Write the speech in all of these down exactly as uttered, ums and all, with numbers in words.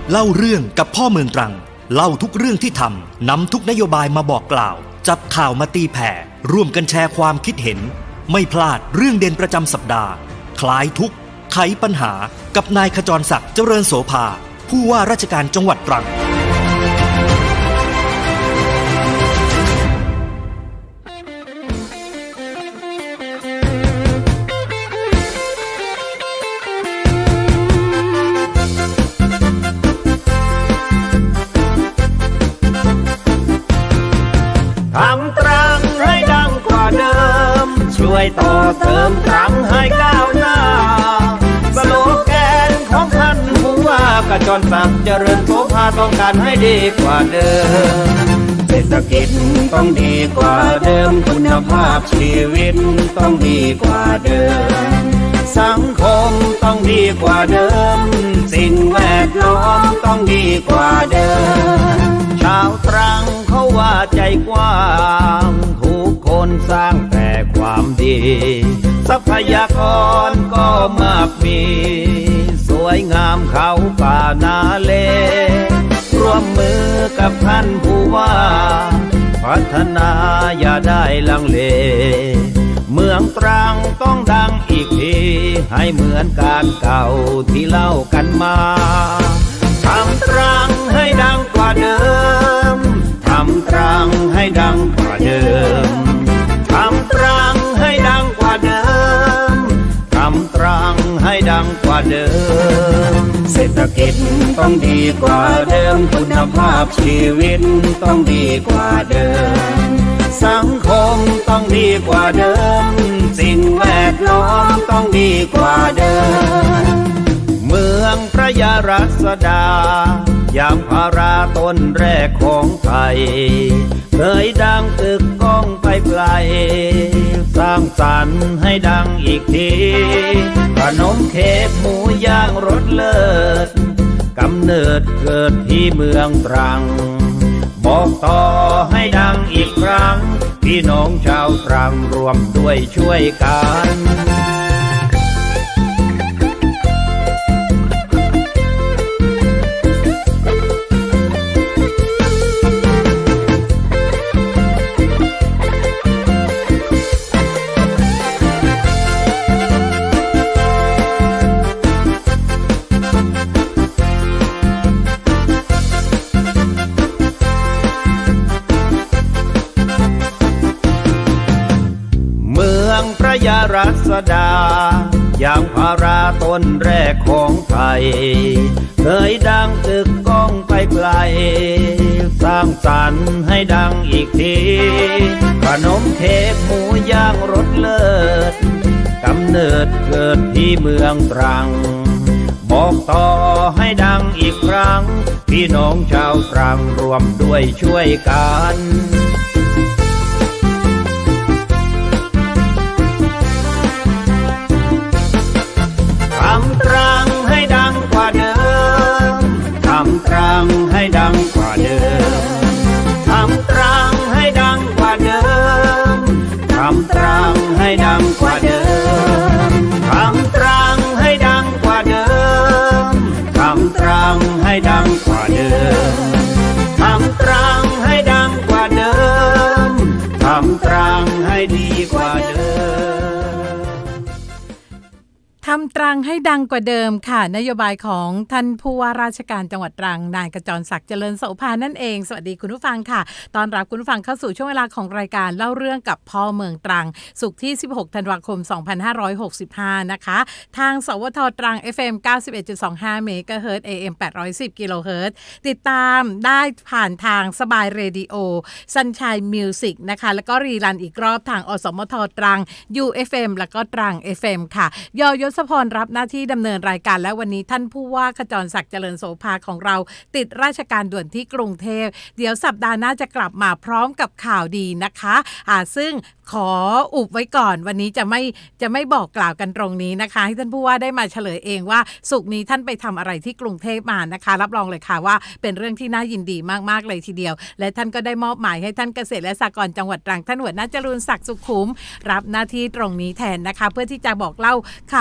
เล่าเรื่องกับพ่อเมืองตรังเล่าทุกเรื่องที่ทำนำทุกนโยบายมาบอกกล่าวจับข่าวมาตีแผ่ร่วมกันแชร์ความคิดเห็นไม่พลาดเรื่องเด่นประจำสัปดาห์คลายทุกข์ไขปัญหากับนายขจรศักดิ์เจริญโสภาผู้ว่าราชการจังหวัดตรังช่วยต่อเติมตรังให้ก้าวหน้าสโลแกนของท่านผู้ว่ากระจรศักดิ์เจริญโสภาต้องการให้ดีกว่าเดิมเศรษฐกิจต้องดีกว่าเดิมคุณภาพชีวิตต้องดีกว่าเดิมสังคมต้องดีกว่าเดิมสิ่งแวดล้อมต้องดีกว่าเดิมชาวตรังเขาว่าใจกว้างทุกคนสร้างแต่ความดีทรัพยากรก็มากมีสวยงามเขาป่านาเลร่วมมือกับท่านผู้ว่าพัฒนาอย่าได้ลังเลเมืองตรังต้องดังอีกทีให้เหมือนการเก่าที่เล่ากันมาทำตรังให้ดังกว่าเดิมทำตรังให้ดังกว่าเดิมทำตรังให้ดังกว่าเดิมทำตรังให้ดังกว่าเดิมเศรษฐกิจต้องดีกว่าเดิมคุณภาพชีวิตต้องดีกว่าเดิมสังคมต้องดีกว่าเดิมสิ่งแวดล้อมต้องดีกว่าเดิมเมืองพระยารัศดายางพาราต้นแรกของไทยเคยดังตึกก้องไปไกลสร้างสรรค์ให้ดังอีกทีขนมเค้กหมูย่างรสเลิศกำเนิดเกิดที่เมืองตรังบอกต่อให้ดังอีกครั้งพี่น้องชาวตรังรวมด้วยช่วยกันพระยารัศดายางพาราต้นแรกของไทยเคยดังตึกก้องไปไกลสร้างสรรค์ให้ดังอีกทีขนมเค้กหมูย่างรสเลิศกำเนิดเกิดที่เมืองตรังบอกต่อให้ดังอีกครั้งพี่น้องชาวตรังรวมด้วยช่วยกันทำตรังให้ดังกว่าเดิมทำตรังให้ดังกว่าเดิมทำตรังให้ดังกว่าเดิมทำตรังให้ดังกว่าเดิมทำตรังให้ดังกว่าเดิมทำตรังให้ดังกว่าเดิมทำตรังให้ดังกว่าเดิมทำตรังให้ดีกว่าเดิมทำตรังให้ดังกว่าเดิมค่ะนโยบายของท่านผู้ว่าราชการจังหวัดตรังนายขจรศักดิ์เจริญโสภานั่นเองสวัสดีคุณผู้ฟังค่ะต้อนรับคุณผู้ฟังเข้าสู่ช่วงเวลาของรายการเล่าเรื่องกับพ่อเมืองตรังศุกร์ที่สิบหกธันวาคมสองพันห้าร้อยหกสิบห้านะคะทางสวทตรัง เอฟ เอ็ม เก้าสิบเอ็ดจุดสองห้า เมกะเฮิรตซ์ เอ เอ็ม แปดร้อยสิบ กิโลเฮิรตซ์ติดตามได้ผ่านทางสบายเรดิโอซันชัยมิวสิกนะคะแล้วก็รีรันอีกรอบทางอสมทตรัง ยู เอฟ เอ็ม แล้วก็ตรัง เอฟ เอ็ม ค่ะยยศพรรับหน้าที่ดำเนินรายการและวันนี้ท่านผู้ว่าขจรศักดิ์เจริญโสภาของเราติดราชการด่วนที่กรุงเทพเดี๋ยวสัปดาห์หน้าจะกลับมาพร้อมกับข่าวดีนะคะอ่าซึ่งขออุบไว้ก่อนวันนี้จะไม่จะไม่บอกกล่าวกันตรงนี้นะคะให้ท่านผู้ว่าได้มาเฉลยเองว่าศุกร์นี้ท่านไปทำอะไรที่กรุงเทพมานะคะรับรองเลยค่ะว่าเป็นเรื่องที่น่ายินดีมากๆเลยทีเดียวและท่านก็ได้มอบหมายให้ท่านเกษตรและสหกรณ์จังหวัดตรังท่านหัวหน้าจรูนศักดิ์สุขุมรับหน้าที่ตรงนี้แทนนะคะเพื่อที่จะบอกเล่าข่าวคราว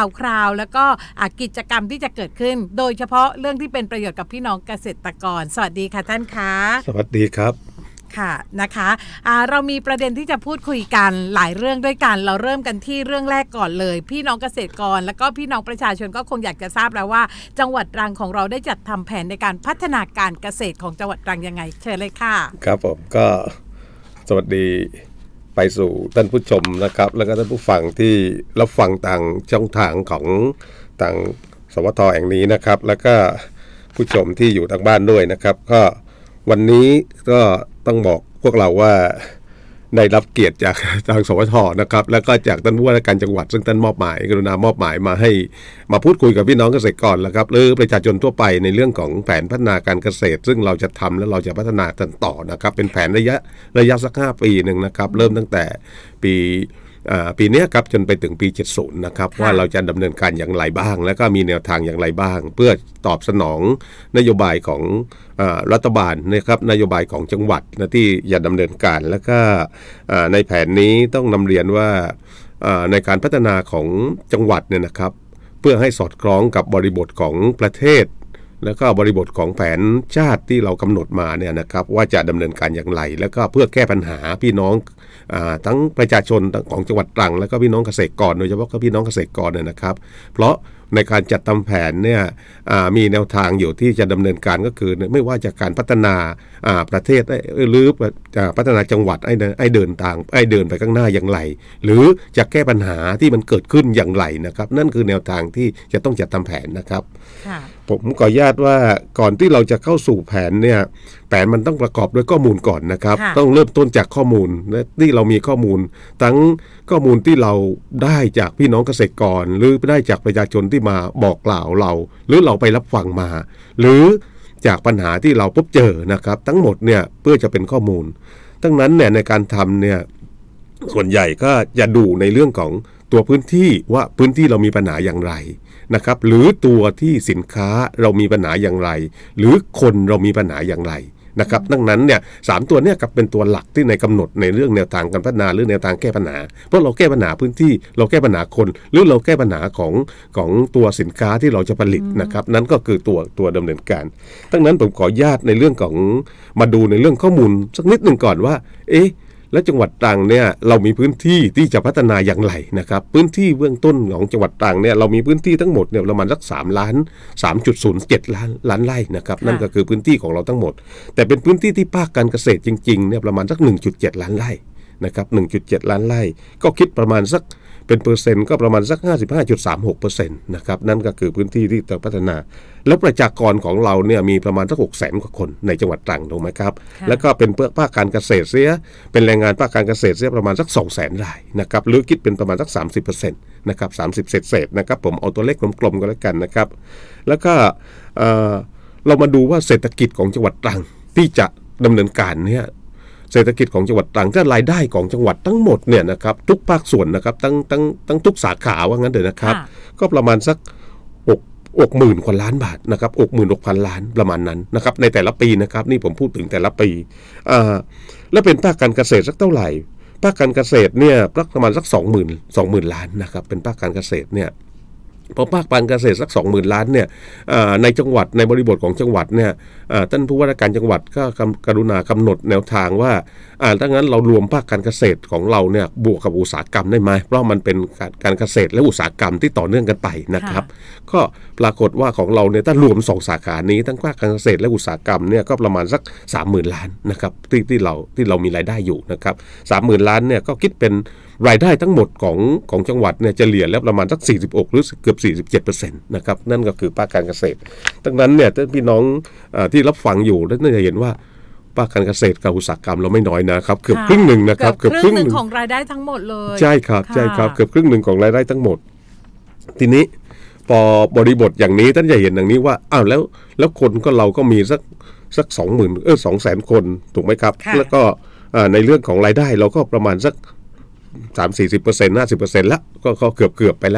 แล้วก็กิจกรรมที่จะเกิดขึ้นโดยเฉพาะเรื่องที่เป็นประโยชน์กับพี่น้องเกษตรกรสวัสดีค่ะท่านคะสวัสดีครับค่ะนะคะะเรามีประเด็นที่จะพูดคุยกันหลายเรื่องด้วยกันเราเริ่มกันที่เรื่องแรกก่อนเลยพี่น้องเกษตรกรแล้วก็พี่น้องประชาชนก็คงอยากจะทราบแล้วว่าจังหวัดตรังของเราได้จัดทำแผนในการพัฒนาการเกษตรของจังหวัดตรังยังไงเชิญเลยค่ะครับผมก็สวัสดีไปสู่ท่านผู้ชมนะครับแล้วก็ท่านผู้ฟังที่รับฟังทางช่องทางของทางสวทแห่งนี้นะครับแล้วก็ผู้ชมที่อยู่ทางบ้านด้วยนะครับก็วันนี้ก็ต้องบอกพวกเราว่าได้รับเกียรติจากทางสวทนะครับแล้วก็จากท่านผู้ว่าราชการจังหวัดซึ่งท่านมอบหมายกรุณามอบหมายมาให้มาพูดคุยกับพี่น้องเกษตรกรแล้วครับหรือประชาชนทั่วไปในเรื่องของแผนพัฒนาการเกษตรซึ่งเราจะทำและเราจะพัฒนากันต่อนะครับเป็นแผนระยะระยะสักห้าปีหนึ่งนะครับเริ่มตั้งแต่ปีปีนี้ครับจนไปถึงปีเจ็ดสิบนะครับว่าเราจะดำเนินการอย่างไรบ้างแล้วก็มีแนวทางอย่างไรบ้างเพื่อตอบสนองนโยบายของรัฐบาลนะครับนโยบายของจังหวัดนะที่จะดำเนินการแล้วก็ในแผนนี้ต้องนำเรียนว่าในการพัฒนาของจังหวัดเนี่ยนะครับเพื่อให้สอดคล้องกับบริบทของประเทศแล้วก็บริบทของแผนชาติที่เรากำหนดมาเนี่ยนะครับว่าจะดำเนินการอย่างไรแล้วก็เพื่อแก้ปัญหาพี่น้องทั้งประชาชนของจังหวัดตรังแล้วก็พี่น้องเกษตรกรโดยเฉพาะก็พี่น้องเกษตรกรเนี่ยนะครับเพราะในการจัดทำแผนเนี่ยมีแนวทางอยู่ที่จะดำเนินการก็คือไม่ว่าจะการพัฒนาประเทศหรือพัฒนาจังหวัดให้เดินทางให้เดินไปข้างหน้าอย่างไรหรือจะแก้ปัญหาที่มันเกิดขึ้นอย่างไรนะครับนั่นคือแนวทางที่จะต้องจัดทำแผนนะครับผมขออนุญาตว่าก่อนที่เราจะเข้าสู่แผนเนี่ยแผนมันต้องประกอบด้วยข้อมูลก่อนนะครับต้องเริ่มต้นจากข้อมูลที่เรามีข้อมูลทั้งข้อมูลที่เราได้จากพี่น้องเกษตรกรหรือได้จากประชาชนที่มาบอกกล่าวเราหรือเราไปรับฟังมาหรือจากปัญหาที่เราพบเจอนะครับทั้งหมดเนี่ยเพื่อจะเป็นข้อมูลทั้งนั้นเนี่ยในการทำเนี่ยส่วนใหญ่ก็จะดูในเรื่องของตัวพื้นที่ว่าพื้นที่เรามีปัญหาอย่างไรนะครับหรือตัวที่สินค้าเรามีปัญหาอย่างไรหรือคนเรามีปัญหาอย่างไรนะครับดังนั้นเนี่ยสามตัวเนี่ยกับเป็นตัวหลักที่ในกำหนดในเรื่องแนวทางการพัฒนาหรือแนวทางแก้ปัญหาเพราะเราแก้ปัญหาพื้นที่เราแก้ปัญหาคนหรือเราแก้ปัญหาของของตัวสินค้าที่เราจะผลิตนะครับนั่นก็คือตัวตัวดำเนินการดังนั้นผมขออนุญาตในเรื่องของมาดูในเรื่องข้อมูลสักนิดหนึ่งก่อนว่าเอ๊ะและจังหวัดตรังเนี่ยเรามีพื้นที่ที่จะพัฒนาอย่างไรนะครับพื้นที่เบื้องต้นของจังหวัดตรังเนี่ยเรามีพื้นที่ทั้งหมดเนี่ยประมาณสักสามล้าน สามจุดศูนย์เจ็ด ล้านล้านไร่นะครับนั่นก็คือพื้นที่ของเราทั้งหมดแต่เป็นพื้นที่ที่ภาคการเกษตรจริงๆเนี่ยประมาณสัก หนึ่งจุดเจ็ด ล้านไร่นะครับ หนึ่งจุดเจ็ด ล้านไร่ก็คิดประมาณสักเป็นเปอร์เซ็นต์ก็ประมาณสัก ห้าสิบห้าจุดสามหกเปอร์เซ็นต์ นะครับนั่นก็คือพื้นที่ที่จะพัฒนาแล้วประชากรของเราเนี่ยมีประมาณสัก หกแสน กว่าคนในจังหวัดตรังถูกไหมครับแล้วก็เป็นภาคการเกษตรเสียเป็นแรงงานภาคการเกษตรเสียประมาณสัก สองแสน รายนะครับหรือคิดเป็นประมาณสัก สามสิบเปอร์เซ็นต์ นะครับสามสิบเศษๆนะครับผมเอาตัวเลขกลมๆก็แล้วกันนะครับแล้วก็เอ่อเรามาดูว่าเศรษฐกิจของจังหวัดตรังที่จะดำเนินการเนี่ยเศรษฐกิจของจังหวัดตรังถ้ารายได้ของจังหวัดทั้งหมดเนี่ยนะครับทุกภาคส่วนนะครับทั้งทั้งทั้งทุกสาขาว่างั้นเถอะนะครับก็ประมาณสักหกหกหมื่นกว่าล้านบาทนะครับหกหมื่นหกพันล้านประมาณนั้นนะครับในแต่ละปีนะครับนี่ผมพูดถึงแต่ละปีอ่าแล้วเป็นภาคการเกษตรสักเท่าไหร่ภาคการเกษตรเนี่ยประมาณสักสองหมื่นสองหมื่นล้านนะครับเป็นภาคการเกษตรเนี่ยพอภาคการเกษตรสัก สองหมื่น ล้านเนี่ยในจังหวัดในบริบทของจังหวัดเนี่ยท่านผู้ว่าราชการจังหวัดก็กรุณากำหนดแนวทางว่าถ้างั้นเรารวมภาคการเกษตรของเราเนี่ยบวกกับอุตสาหกรรมได้ไหมเพราะมันเป็นการเกษตรและอุตสาหกรรมที่ต่อเนื่องกันไปนะครับก็ปรากฏว่าของเราเนี่ยถ้ารวมสองสาขานี้ทั้งภาคการเกษตรและอุตสาหกรรมเนี่ยก็ประมาณสัก สามหมื่น ล้านนะครับที่ที่เราที่เรามีรายได้อยู่นะครับ สามหมื่น ล้านเนี่ยก็คิดเป็นรายได้ทั้งหมดของของจังหวัดเนี่ยจะเฉลี่ยแล้วประมาณสักสี่สิบหกหรือเกือบ สี่สิบเจ็ดเปอร์เซ็นต์ นะครับนั่นก็คือภาคการเกษตรดังนั้นเนี่ยท่านพี่น้องที่รับฟังอยู่น่าจะเห็นว่าภาคการเกษตรกับอุตสาหกรรมเราไม่น้อยนะครับเกือบครึ่งหนึ่งนะครับเกือบครึ่งหนึ่งของรายได้ทั้งหมดเลยใช่ครับใช่ครับเกือบครึ่งหนึ่งของรายได้ทั้งหมดทีนี้พอบริบทอย่างนี้ท่านจะเห็นอย่างนี้ว่าอ้าวแล้วแล้วคนก็เราก็มีสักสักสองหมื่นเออสองแสนคนถูกไหมครับแล้วก็ในเรื่องของรายได้เราก็ประมาณสักสามสี่สิบเปอร์เซ็นต์ห้าสิบเปอร์เซ็นต์ละก็เกือบเกือบไปแล้ว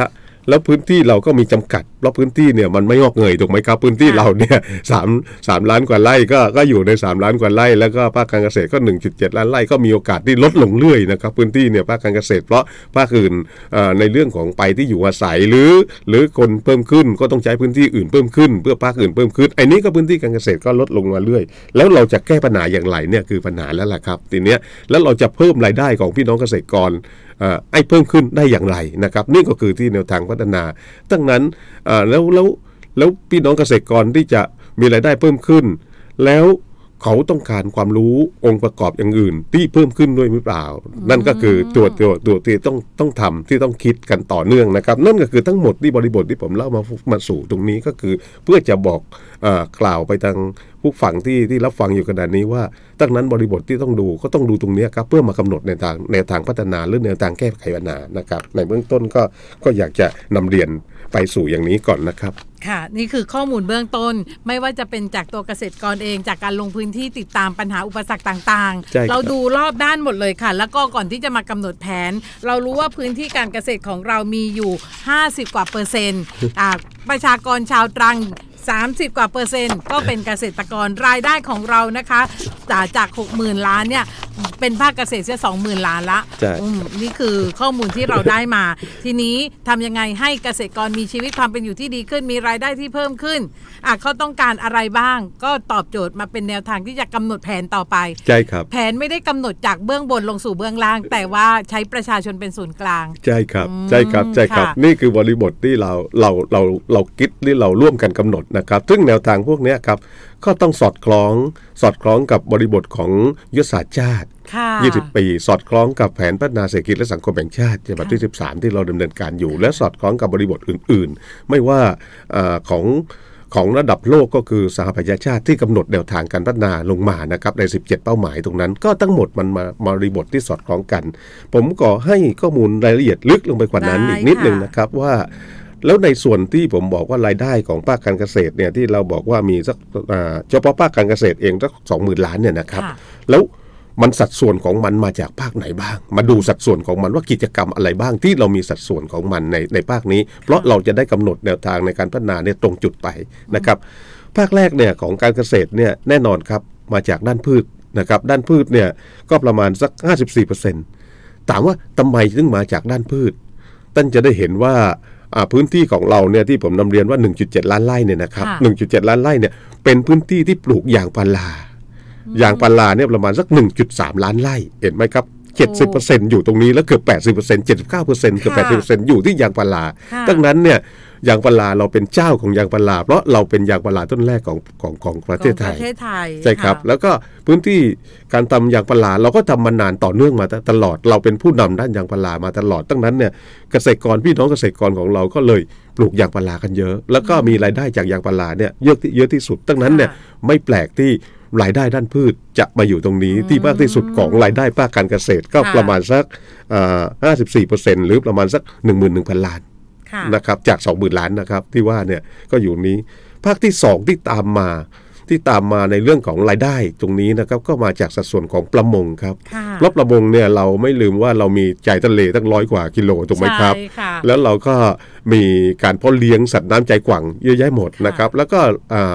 แล้วพื้นที่เราก็มีจำกัดเพราะพื้นที่เนี่ยมันไม่งอกเงยถูกไหมครับพื้นที่เราเนี่ยสามสามล้านกว่าไร่ก็ก็อยู่ในสามล้านกว่าไร่แล้วก็ภาคการเกษตรก็ หนึ่งจุดเจ็ด ล้านไร่ก็มีโอกาสที่ลดลงเรื่อยนะครับพื้นที่เนี่ยภาคการเกษตรเพราะภาคอื่นในเรื่องของไปที่อยู่อาศัยหรือหรือคนเพิ่มขึ้นก็ต้องใช้พื้นที่อื่นเพิ่มขึ้นเพื่อภาคอื่นเพิ่มขึ้นไอ้นี้ก็พื้นที่การเกษตรก็ลดลงมาเรื่อยแล้วเราจะแก้ปัญหาอย่างไรเนี่ยคือปัญหาแล้วล่ะครับทีเนี้ยแล้วเราจะเพิ่มรายได้ของพี่น้องเกษตรกรไอ้เพิ่มขึ้นได้อย่างไรนะครับนี่ก็คือที่แนวทางพัฒนาดังนั้นแล้วแล้วแล้วพี่น้องเกษตรกรที่จะมีรายได้เพิ่มขึ้นแล้วเขาต้องการความรู้องค์ประกอบอย่างอื่นที่เพิ่มขึ้นด้วยหรือเปล่านั่นก็คือตัวตัวตัวที่ต้องต้องทำที่ต้องคิดกันต่อเนื่องนะครับนั่นก็คือทั้งหมดที่บริบทที่ผมเล่ามามาสู่ตรงนี้ก็คือเพื่อจะบอกเอ่อกล่าวไปทางผู้ฟังที่ที่รับฟังอยู่ขณะนี้ว่าดังนั้นบริบทที่ต้องดูก็ต้องดูตรงนี้ครับเพื่อมากำหนดในทางแนวทางพัฒนาหรือแนวทางแก้ไขปัญหานะครับในเบื้องต้นก็ก็อยากจะนำเรียนไปสู่อย่างนี้ก่อนนะครับค่ะนี่คือข้อมูลเบื้องต้นไม่ว่าจะเป็นจากตัวเกษตรกรเองจากการลงพื้นที่ติดตามปัญหาอุปสรรคต่างๆเราดูรอบด้านหมดเลยค่ะแล้วก็ก่อนที่จะมากำหนดแผนเรารู้ว่าพื้นที่การเกษตรของเรามีอยู่ห้าสิบกว่าเปอร์เซ็นต์ประชากรชาวตรังสามสิบกว่าเปอร์เซ็นต์ก็เป็นเกษตรกรรายได้ของเรานะคะจากจาก หกหมื่น ล้านเนี่ยเป็นภาคเกษตรเสีย สองหมื่น ล้านละนี่คือข้อมูลที่เราได้มาทีนี้ทำยังไงให้เกษตรกรมีชีวิตความเป็นอยู่ที่ดีขึ้นมีรายได้ที่เพิ่มขึ้นอ่ะเขาต้องการอะไรบ้างก็ตอบโจทย์มาเป็นแนวทางที่จะกำหนดแผนต่อไปใช่ครับแผนไม่ได้กำหนดจากเบื้องบนลงสู่เบื้องล่างแต่ว่าใช้ประชาชนเป็นศูนย์กลางใช่ครับใช่ครับใช่ครับนี่คือบริบทที่เราเราเราเราคิดที่เราร่วมกันกำหนดนะครับซึ่งแนวทางพวกนี้ครับก็ต้องสอดคล้องสอดคล้องกับบริบทของยุทธศาสตร์ชาติยี่สิบปีสอดคล้องกับแผนพัฒนาเศรษฐกิจและสังคมแห่งชาติฉบับที่สิบสามที่เราดำเนินการอยู่และสอดคล้องกับบริบทอื่นๆไม่ว่าของของระดับโลกก็คือสหประชาชาติที่กำหนดแนวทางการพัฒนาลงมานะครับในสิบเจ็ดเป้าหมายตรงนั้นก็ทั้งหมดมันมาบริบทที่สอดคล้องกันผมก็ให้ข้อมูลรายละเอียดลึกลงไปกว่านั้นอีกนิดนึงนะครับว่าแล้วในส่วนที่ผมบอกว่ารายได้ของภาคการเกษตรเนี่ยที่เราบอกว่ามีสักเฉพาะภาคการเกษตรเองสักสองหมื่นล้านเนี่ยนะครับแล้วมันสัดส่วนของมันมาจากภาคไหนบ้างมาดูสัดส่วนของมันว่ากิจกรรมอะไรบ้างที่เรามีสัดส่วนของมันในในภาคนี้เพราะเราจะได้กำหนดแนวทางในการพัฒนาเนี่ยตรงจุดไปนะครับภาคแรกเนี่ยของการเกษตรเนี่ยแน่นอนครับมาจากด้านพืชนะครับด้านพืชเนี่ยก็ประมาณสัก ห้าสิบสี่เปอร์เซ็นต์ ถามว่าทำไมถึงมาจากด้านพืชท่านจะได้เห็นว่าพื้นที่ของเราเนี่ยที่ผมนำเรียนว่า หนึ่งจุดเจ็ด ล้านไร่เนี่ยนะครับ หนึ่งจุดเจ็ด ล้านไร่เนี่ยเป็นพื้นที่ที่ปลูกยางพาราอยางพาราเนี่ยประมาณสัก หนึ่งจุดสาม ล้านไร่เห็นไหมครับ เจ็ดสิบเปอร์เซ็นต์ อยู่ตรงนี้แล้วเกือบ แปดสิบเปอร์เซ็นต์ เจ็ดสิบเก้าเปอร์เซ็นต์ เกือบ แปดสิบเปอร์เซ็นต์ อยู่ที่ยางพาราดังนั้นเนี่ยยางพาราเราเป็นเจ้าของยางพาราเพราะเราเป็นยางพาราต้นแรกของของของประเทศไทยใช่ครับแล้วก็พื้นที่การทำยางพาราเราก็ทำมานานต่อเนื่องมาตลอดเราเป็นผู้นำด้านยางพารามาตลอดดังนั้นเนี่ยเกษตรกรพี่น้องเกษตรกรของเราก็เลยปลูกยางพารากันเยอะแล้วก็มีรายได้จากยางพาราเนี่ยเยอะเยอะที่สุดดังนั้นเนี่ยไม่แปลกที่รายได้ด้านพืชจะมาอยู่ตรงนี้ที่มากที่สุดของรายได้ภาคการเกษตรก็ประมาณสัก ห้าสิบสี่เปอร์เซ็นต์ หรือประมาณสัก หนึ่งหมื่นหนึ่งพัน ล้านนะครับจาก สองหมื่น ล้านนะครับที่ว่าเนี่ยก็อยู่นี้ภาคที่สองที่ตามมาที่ตามมาในเรื่องของรายได้ตรงนี้นะครับก็มาจากสัดส่วนของประมงครับเพราะประมงเนี่ยเราไม่ลืมว่าเรามีใจทะเลตั้งร้อยกว่ากิโลถูกไหมครับแล้วเราก็มีการเพาะเลี้ยงสัตว์น้ำใจกว่างเยอะแยะหมดนะครับแล้วก็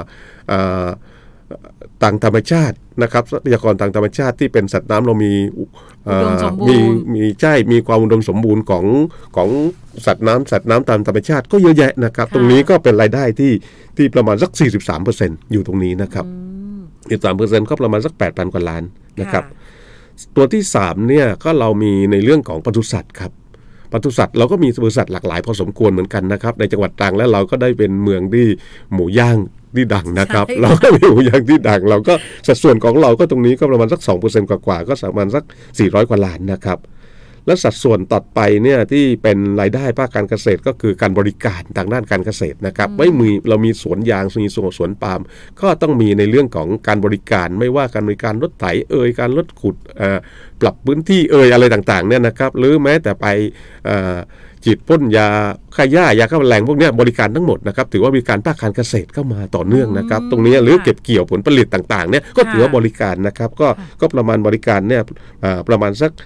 ต่างธรรมชาตินะครับทรัพยากรทางธรรมชาติที่เป็นสัตว์น้ำเรามีมีมีใช่มีความอุดมสมบูรณ์ของของสัตว์น้ำสัตว์น้ำตามธรรมชาติก็เยอะแยะนะครับตรงนี้ก็เป็นรายได้ที่ที่ประมาณสัก สี่สิบสามเปอร์เซ็นต์ อยู่ตรงนี้นะครับ สี่สิบสามเปอร์เซ็นต์ ก็ประมาณสัก แปดพัน กว่าล้านนะครับตัวที่สามเนี่ยก็เรามีในเรื่องของปศุสัตว์ครับปศุสัตว์เราก็มีบริษัทหลากหลายพอสมควรเหมือนกันนะครับในจังหวัดตรังและเราก็ได้เป็นเมืองที่หมูย่างที่ดังนะครับเราก็มีหมูย่างที่ดังเราก็สัดส่วนของเราก็ตรงนี้ก็ประมาณสัก สองเปอร์เซ็นต์ กว่าๆก็ประมาณสักสี่ร้อยกว่าล้านนะครับและสัดส่วนต่อไปเนี่ยที่เป็นรายได้ภาคการเกษตรก็คือการบริการทางด้านการเกษตรนะครับไม่มีเรามีสวนยางมีสวนปาล์มก็ต้องมีในเรื่องของการบริการไม่ว่าการบริการรถไถเอ่ยการรถขุดปรับพื้นที่เอ่ยอะไรต่างๆเนี่ยนะครับหรือแม้แต่ไปฉีดพ่นยาฆ่าหญ้ายาฆ่าแมลงพวกนี้บริการทั้งหมดนะครับถือว่ามีการภาคการเกษตรเข้ามาต่อเนื่องนะครับตรงนี้หรือเก็บเกี่ยวผลผลิตต่างๆเนี่ยก็ถือว่าบริการนะครับก็ก็ประมาณบริการเนี่ยประมาณสัก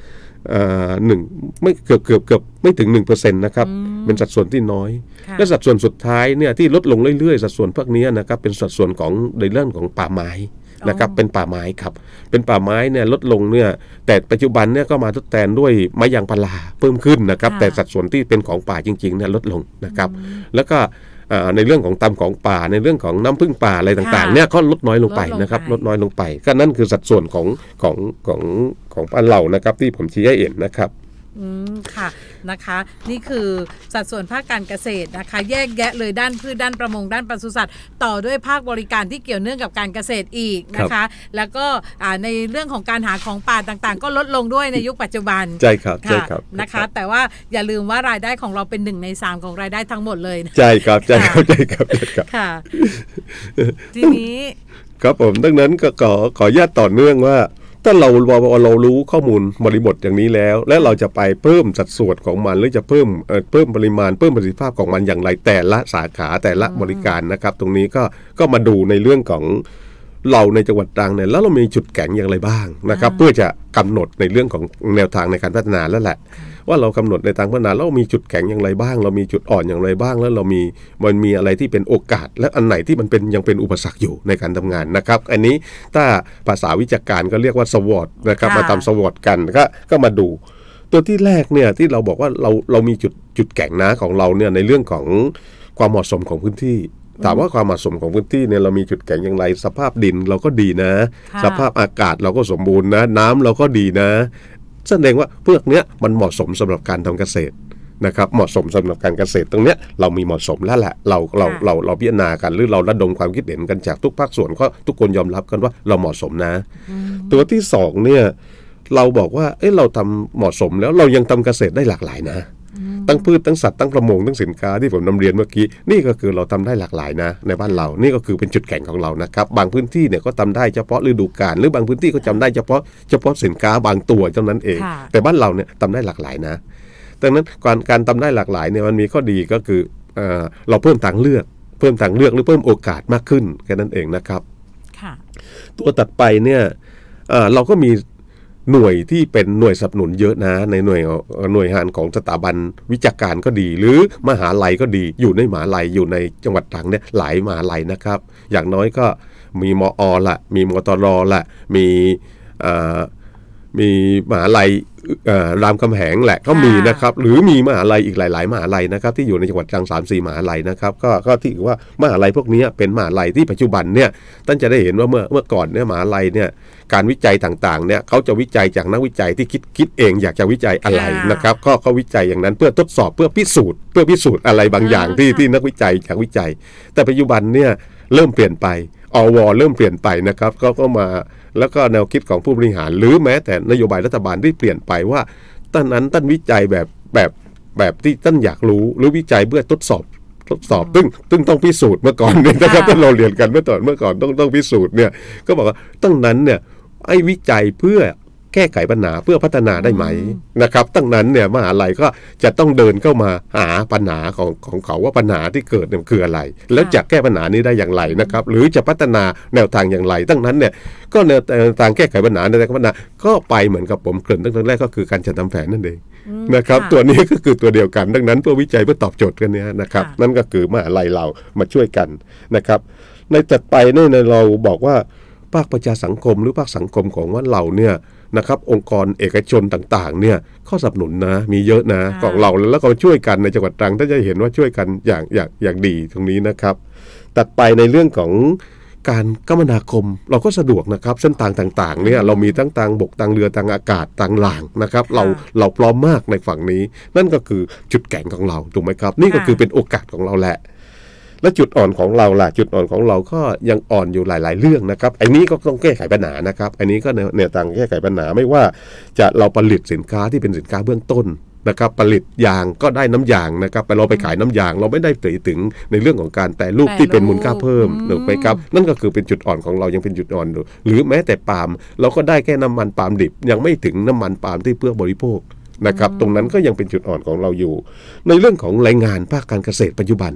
หนึ่งไม่เกือบเกือบเกือบไม่ถึง หนึ่งเปอร์เซ็นต์ นะครับเป็นสัดส่วนที่น้อยและสัดส่วนสุดท้ายเนี่ยที่ลดลงเรื่อยๆสัดส่วนพวกนี้นะครับเป็นสัดส่วนของในเรื่องของป่าไม้นะครับเป็นป่าไม้ครับเป็นป่าไม้เนี่ยลดลงเนี่ยแต่ปัจจุบันเนี่ยก็มาทดแทนด้วยไม้ยางพาราเพิ่มขึ้นนะครับแต่สัดส่วนที่เป็นของป่าจริงๆเนี่ยลดลงนะครับแล้วก็ในเรื่องของตำของป่าในเรื่องของน้ำผึ้งป่าอะไรต่างๆเนี่ยก็ลดน้อยลงไปนะครับลดน้อยลงไปก็นั่นคือสัดส่วนของของของของบ้านเรานะครับที่ผมชี้ให้เห็นนะครับอืมค่ะนะคะนี่คือสัดส่วนภาคการเกษตรนะคะแยกแยะเลยด้านพืชด้านประมงด้านปศุสัตว์ต่อด้วยภาคบริการที่เกี่ยวเนื่องกับการเกษตรอีกนะคะแล้วก็ในเรื่องของการหาของป่าต่างๆก็ลดลงด้วยในยุคปัจจุบันใช่ครับใช่ครับนะคะแต่ว่าอย่าลืมว่ารายได้ของเราเป็นหนึ่งในสามของรายได้ทั้งหมดเลยใช่ครับใช่ครับใช่ครับค่ะทีนี้ครับผมดังนั้นก็ขอขออนุญาตต่อเนื่องว่าถ้าเราเรารู้ข้อมูลบริบทอย่างนี้แล้วและเราจะไปเพิ่มสัดส่วนของมันหรือจะเพิ่มเพิ่มปริมาณเพิ่มประสิทธิภาพของมันอย่างไรแต่ละสาขาแต่ละบริการนะครับตรงนี้ก็ก็มาดูในเรื่องของเราในจังหวัดตรังเนี่ยแล้วเรามีจุดแข็งอย่างไรบ้างนะครับเพื่อจะกำหนดในเรื่องของแนวทางในการพัฒนาแล้วแหละว่าเรากำหนดในทางพัฒนาแล้วมีจุดแข็งอย่างไรบ้างเรามีจุดอ่อนอย่างไรบ้างแล้วเรามีมันมีอะไรที่เป็นโอกาสและอันไหนที่มันเป็นยังเป็นอุปสรรคอยู่ในการทำงานนะครับอันนี้ถ้าภาษาวิชาการก็เรียกว่าสวอตนะครับมาทำสวอตกันก็ก็มาดูตัวที่แรกเนี่ยที่เราบอกว่าเราเรามีจุดจุดแข็งนะของเราเนี่ยในเรื่องของความเหมาะสมของพื้นที่ถามว่าความเหมาะสมของพื้นที่เนี่ยเรามีจุดแข็งอย่างไรสภาพดินเราก็ดีนะสภาพอากาศเราก็สมบูรณ์นะน้ำเราก็ดีนะแสดงว่าพวกเนี้ยมันเหมาะสมสำหรับการทำเกษตรนะครับเหมาะสมสำหรับการเกษตรตรงเนี้ยเรามีเหมาะสมแล้วแหละเราเราเราเราพิจารณากันหรือเราระดมความคิดเห็นกันจากทุกภาคส่วนก็ทุกคนยอมรับกันว่าเราเหมาะสมนะตัวที่สองเนี่ยเราบอกว่าเอ้ยเราทำเหมาะสมแล้วเรายังทำเกษตรได้หลากหลายนะตั้งพืชตั้งสัตว์ตั้งประมงตั้งสินค้าที่ผมนำเรียนเมื่อกี้นี่ก็คือเราทำได้หลากหลายนะในบ้านเรานี่ก็คือเป็นจุดแข็งของเรานะครับบางพื้นที่เนี่ยก็ทำได้เฉพาะฤดูกาลหรือบางพื้นที่ก็จำได้เฉพาะเฉพาะสินค้าบางตัวเท่านั้นเองแต่บ้านเราเนี่ยทำได้หลากหลายนะดังนั้นการการทำได้หลากหลายเนี่ยมันมีข้อดีก็คือเอ่อเราเพิ่มทางเลือกเพิ่มทางเลือกหรือเพิ่มโอกาสมากขึ้นแค่นั้นเองนะครับตัวตัดไปเนี่ยเอ่อเราก็มีหน่วยที่เป็นหน่วยสนับสนุนเยอะนะในหน่วยหน่วยงานของสถาบันวิชาการก็ดีหรือมหาลัยก็ดีอยู่ในมหาลัยอยู่ในจังหวัดตรังเนี่ยหลายมหาลัยนะครับอย่างน้อยก็มีมอละมีมตรละมีมีมหาลัยรามคำแหงแหละก็มีนะครับหรือมีมหาลัยอีกหลายๆมหาลัยนะครับที่อยู่ในจังหวัดตรัง สามสี่ มหาลัยนะครับก็ก็ที่ว่ามหาลัยพวกนี้เป็นมหาลัยที่ปัจจุบันเนี่ยท่านจะได้เห็นว่าเมื่อเมื่อก่อนเนี่ยมหาลัยเนี่ยการวิจัยต่างๆเนี่ยเขาจะวิจัยจากนักวิจัยที่คิดคิดเองอยากจะวิจัยอะไรนะครับก็เขาวิจัยอย่างนั้นเพื่อทดสอบเพื่อพิสูจน์เพื่อพิสูจน์อะไรบางอย่างที่ที่นักวิจัยอยากวิจัยแต่ปัจจุบันเนี่ยเริ่มเปลี่ยนไปอวเริ่มเปลี่ยนไปนะครับก็ก็มาแล้วก็แนวคิดของผู้บริหารหรือแม้แต่นโยบายรัฐบาลที่เปลี่ยนไปว่าท่านนั้นท่านวิจัยแบบแบบแบบที่ท่านอยากรู้หรือวิจัยเพื่อทดสอบทดสอบซึ่งซึ่งต้องพิสูจน์เมื่อก่อนเนี่ยนะครับที่เราเรียนกันเมื่อก่อนเมื่อก่อนต้องต้องพิสูจน์เนี่ยก็บอกว่าตั้งนั้นเนี่ยไอ้วิจัยเพื่อแก้ไขปัญหาเพื่อพัฒนาได้ไหมนะครับตั้งนั้นเนี่ยมหาลัยก็จะต้องเดินเข้ามาหาปัญหาของของเขาว่าปัญหาที่เกิดเนี่ยคืออะไรแล้วจะแก้ปัญหานี้ได้อย่างไรนะครับหรือจะพัฒนาแนวทางอย่างไรตั้งนั้นเนี่ยก็แนวทางแก้ไขปัญหาในการพัฒนาก็ไปเหมือนกับผมเกริ่นตั้งแต่แรกก็คือการจัดทำแผนนั่นเองนะครับตัวนี้ก็คือตัวเดียวกันดังนั้นเพื่อวิจัยเพื่อตอบโจทย์กันเนี่ยนะครับนั่นก็คือมหาลัยเรามาช่วยกันนะครับในถัดไปเนี่ยเราบอกว่าภาคประชาสังคมหรือภาคสังคมของว่าเราเนี่ยนะครับองค์กรเอกชนต่างๆเนี่ยข้อสนับสนุนนะมีเยอะนะของเราแล้วก็ช่วยกันในจังหวัดตรังถ้าจะเห็นว่าช่วยกันอย่างอย่างอย่างดีตรงนี้นะครับตัดไปในเรื่องของการคมนาคมเราก็สะดวกนะครับเส้นทางต่างๆเนี่ยเรามีทั้งทางบกทางเรือทางอากาศทางล่างนะครับเราเราพร้อมมากในฝั่งนี้นั่นก็คือจุดแข็งของเราถูกไหมครับนี่ก็คือเป็นโอกาสของเราแหละและจุดอ่อนของเราล่ะจุดอ่อนของเราก็ยังอ่อนอยู่หลายๆเรื่องนะครับอันนี้ก็ต้องแก้ไขปัญหานะครับอันนี้ก็แนวทางแก้ไขปัญหาไม่ว่าจะเราผลิตสินค้าที่เป็นสินค้าเบื้องต้นนะครับผลิตยางก็ได้น้ำยางนะครับไปเราไปขายน้ำยางเราไม่ได้ไปถึงในเรื่องของการแปรรูปที่เป็นมูลค่าเพิ่มถูกไหมครับนั่นก็คือเป็นจุดอ่อนของเรายังเป็นจุดอ่อนอยู่หรือแม้แต่ปาล์มเราก็ได้แค่น้ำมันปาล์มดิบยังไม่ถึงน้ำมันปาล์มที่เพื่อบริโภคนะครับตรงนั้นก็ยังเป็นจุดอ่อนของเราอยู่ในเรื่องของแรงงานภาคการเกษตรปัจจุบัน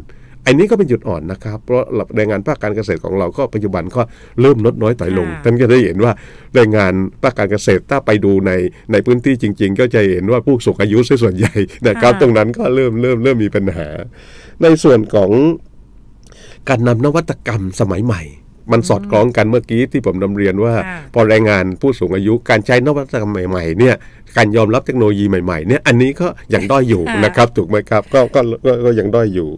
อันนี้ก็เป็นจุดอ่อนนะครับเพราะแรงงานภาคการเกษตรของเราก็ปัจจุบันก็เริ่มลดน้อยถอยลงท่านก็ได้เห็นว่าแรงงานภาคการเกษตรถ้าไปดูในในพื้นที่จริงๆก็จะเห็นว่าผู้สูงอายุส่วนใหญ่นะครับตรงนั้นก็เริ่มเริ่มเริ่มมีปัญหาในส่วนของการนำนวัตกรรมสมัยใหม่มันสอดคล้องกันเมื่อกี้ที่ผมนำเรียนว่าพอแรงงานผู้สูงอายุการใช้นวัตกรรมใหม่ๆเนี่ยการยอมรับเทคโนโลยีใหม่ๆเนี่ยอันนี้ก็ยังด้อยอยู่นะครับถูกไหมครับก็ก็ก็ยังด้อยอยู่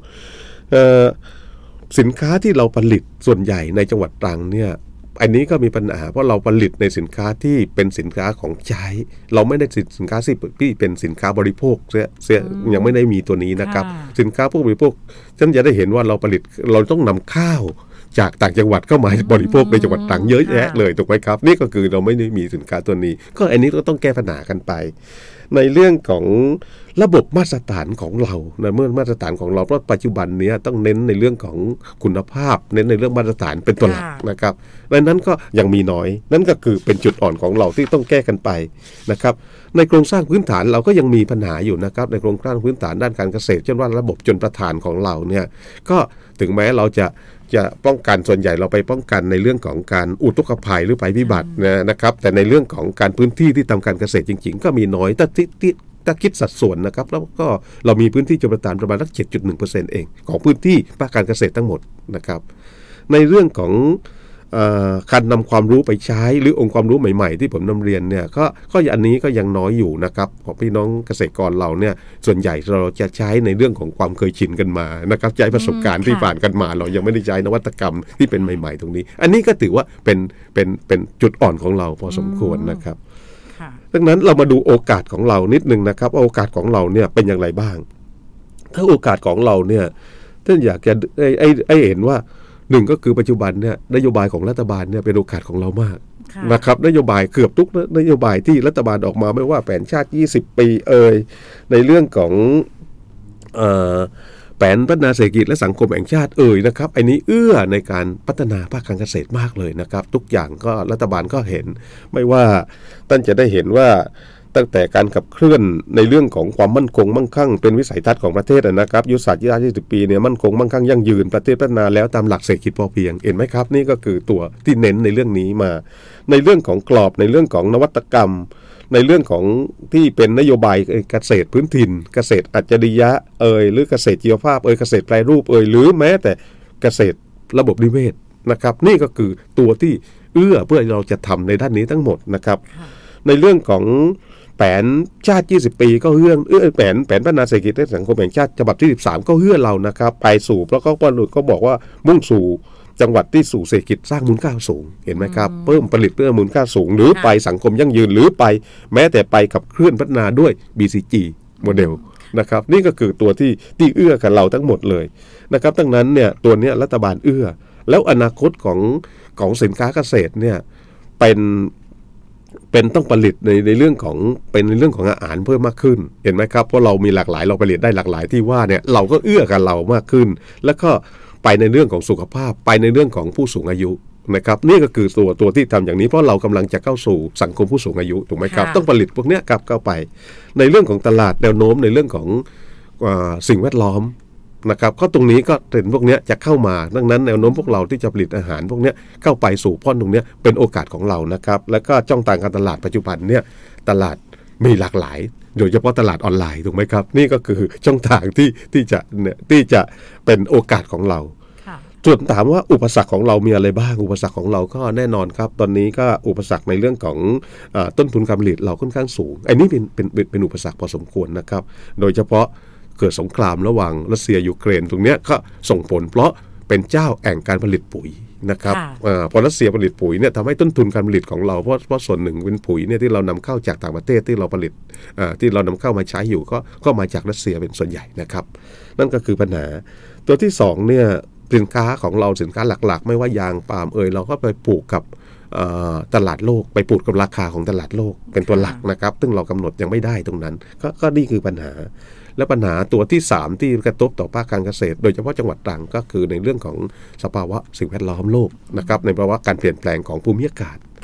สินค้าที่เราผลิตส่วนใหญ่ในจังหวัดตรังเนี่ยอันนี้ก็มีปัญหาเพราะเราผลิตในสินค้าที่เป็นสินค้าของใช้เราไม่ได้สินค้าที่เป็นสินค้าบริโภคเสียเสียยังไม่ได้มีตัวนี้นะครับสินค้าผู้บริโภคท่านจะได้เห็นว่าเราผลิตเราต้องนำข้าวจากต่างจังหวัดเข้ามาบริโภคในจังหวัดตรังเยอะแยะเลยถูกไหมครับนี่ก็คือเราไม่ได้มีสินค้าตัวนี้ก็อันนี้ก็ต้องแก้ปัญหากันไปในเรื่องของระบบมาตรฐานของเราในเมื่อมาตรฐานของเราเพราะปัจจุบันนี้ต้องเน้นในเรื่องของคุณภาพเน้นในเรื่องมาตรฐานเป็นตัวหลักนะครับดังนั้นก็ยังมีน้อยนั่นก็คือเป็นจุดอ่อนของเราที่ต้องแก้กันไปนะครับในโครงสร้างพื้นฐานเราก็ยังมีปัญหาอยู่นะครับในโครงสร้างพื้นฐานด้านการเกษตรเช่นว่าระบบชลประทานของเราเนี่ยก็ถึงแม้เราจะจะป้องกันส่วนใหญ่เราไปป้องกันในเรื่องของการอุทกภัยหรือภัยพิบัตินะครับแต่ในเรื่องของการพื้นที่ที่ทำการเกษตรจริงๆก็มีน้อยแต่ที่ถ้าคิดสัดส่วนนะครับแล้วก็เรามีพื้นที่ชลประทานประมาณสัก เจ็ดจุดหนึ่งเปอร์เซ็นต์ เองของพื้นที่ภาคการเกษตรทั้งหมดนะครับในเรื่องของการนำความรู้ไปใช้หรือองค์ความรู้ใหม่ๆที่ผมนำเรียนเนี่ยก็ก็อันนี้ก็ยังน้อยอยู่นะครับของพี่น้องเกษตรกรเราเนี่ยส่วนใหญ่เราจะใช้ในเรื่องของความเคยชินกันมานะครับใช้ประสบการณ์ที่ผ่านกันมาเรายังไม่ได้ใช้นวัตกรรมที่เป็นใหม่ๆตรงนี้อันนี้ก็ถือว่าเป็นเป็นเป็นจุดอ่อนของเราพอสมควรนะครับดังนั้นเรามาดูโอกาสของเรานิดนึงนะครับโอกาสของเราเนี่ยเป็นอย่างไรบ้างถ้าโอกาสของเราเนี่ยท่านอยากจะไอ้ไอ้ไอ้เห็นว่าหนึ่งก็คือปัจจุบันเนี่ยนโยบายของรัฐบาลเนี่ยเป็นโอกาสของเรามากนะครับนโยบายเกือบทุกนโยบายที่รัฐบาลออกมาไม่ว่าแผนชาติยี่สิบปีเอ่ยในเรื่องของเอ่อแผนพัฒนาเศรษฐกิจและสังคมแห่งชาติเอ่ยนะครับอันนี้เอื้อในการพัฒนาภาคการเกษตรมากเลยนะครับทุกอย่างก็รัฐบาลก็เห็นไม่ว่าท่านจะได้เห็นว่าตั้งแต่การขับเคลื่อนในเรื่องของความมั่นคงมั่งคั่งเป็นวิสัยทัศน์ของประเทศนะครับยุทธศาสตร์ยี่สิบปีเนี่ยมั่นคงมั่งคั่งยั่งยืนประเทศพัฒนาแล้วตามหลักเศรษฐกิจพอเพียงเห็นไหมครับนี่ก็คือตัวที่เน้นในเรื่องนี้มาในเรื่องของกรอบในเรื่องของนวัตกรรมในเรื่องของที่เป็นนโยบายเกษตรพื้นถิ่นเกษตรอัจฉริยะเอ่ยหรือเกษตรชีวภาพเอ่ยเกษตรแปรรูปเอ่ยหรือแม้แต่เกษตรระบบนิเวศนะครับนี่ก็คือตัวที่เอื้อเพื่อเราจะทำในด้านนี้ทั้งหมดนะครับในเรื่องของแผนชาติยี่สิบปีก็เอื้อเอื้อแผนแผนพัฒนาเศรษฐกิจและสังคมแห่งชาติฉบับที่สิบสามก็เอื้อเรานะครับไปสู่เพราะเขาก็บอกว่ามุ่งสู่จังหวัดที่สู่เศรษฐกิจสร้างมูลค่าสูงเห็นไหมครับเพิ่มผลิตเพิ่มมูลค่าสูงหรือไปสังคมยั่งยืนหรือไปแม้แต่ไปขับเคลื่อนพัฒนาด้วย บี ซี จี โมเดลนะครับนี่ก็คือตัวที่ที่เอื้อกับเราทั้งหมดเลยนะครับดังนั้นเนี่ยตัวนี้รัฐบาลเอื้อแล้วอนาคตของของสินค้าเกษตรเนี่ยเป็นเป็นต้องผลิตในในเรื่องของเป็นในเรื่องของอาหารเพิ่มมากขึ้นเห็นไหมครับเพราะเรามีหลากหลายเราผลิตได้หลากหลายที่ว่าเนี่ยเราก็เอื้อกับเรามากขึ้นแล้วก็ไปในเรื่องของสุขภาพไปในเรื่องของผู้สูงอายุนะครับนี่ก็คือตัวตัวที่ทำอย่างนี้เพราะเรากำลังจะเข้าสู่สังคมผู้สูงอายุถูกไหมครับต้องผลิตพวกนี้กลับเข้าไปในเรื่องของตลาดแนวโน้มในเรื่องของสิ่งแวดล้อมนะครับก็ตรงนี้ก็เทรนด์พวกนี้จะเข้ามาดังนั้นแนวโน้มพวกเราที่จะผลิตอาหารพวกนี้เข้าไปสู่พ่อนตรงนี้เป็นโอกาสของเรานะครับแล้วก็ช่องทางการตลาดปัจจุบันเนี่ยตลาดมีหลากหลายโดยเฉพาะตลาดออนไลน์ถูกไหมครับนี่ก็คือช่องทางที่ที่จะเนี่ยที่จะเป็นโอกาสของเราส่วนถามว่าอุปสรรคของเรามีอะไรบ้างอุปสรรคของเราก็แน่นอนครับตอนนี้ก็อุปสรรคในเรื่องของต้นทุนการผลิตเราค่อนข้างสูงอันนี้เป็นเป็นเป็นอุปสรรคพอสมควรนะครับโดยเฉพาะเกิดสงครามระหว่างรัสเซียยูเครนตรงนี้ก็ส่งผลเพราะเป็นเจ้าแอ่งการผลิตปุ๋ยนะครับพอรัสเซียผลิตปุ๋ยเนี่ยทำให้ต้นทุนการผลิตของเราเพราะเพราะส่วนหนึ่งเป็นปุ๋ยเนี่ยที่เรานำเข้าจากต่างประเทศที่เราผลิตที่เรานำเข้ามาใช้อยู่ก็ก็มาจากรัสเซียเป็นส่วนใหญ่นะครับนั่นก็คือปัญหาตัวที่สองเนี่ยสินค้าของเราสินค้าหลักๆไม่ว่ายางปาล์มเอ่ยเราก็ไปปลูกกับตลาดโลกไปปลูกกับราคาของตลาดโลกเป็นตัวหลักนะครับซึ่งเรากำหนดยังไม่ได้ตรงนั้นก็ก็นี่คือปัญหาและปัญหาตัวที่สามที่กระทบต่อภาคการเกษตรโดยเฉพาะจังหวัดตรังก็คือในเรื่องของสภาวะสิ่งแวดล้อมโลกนะครับในภาวะการเปลี่ยนแปลงของภูมิอากาศ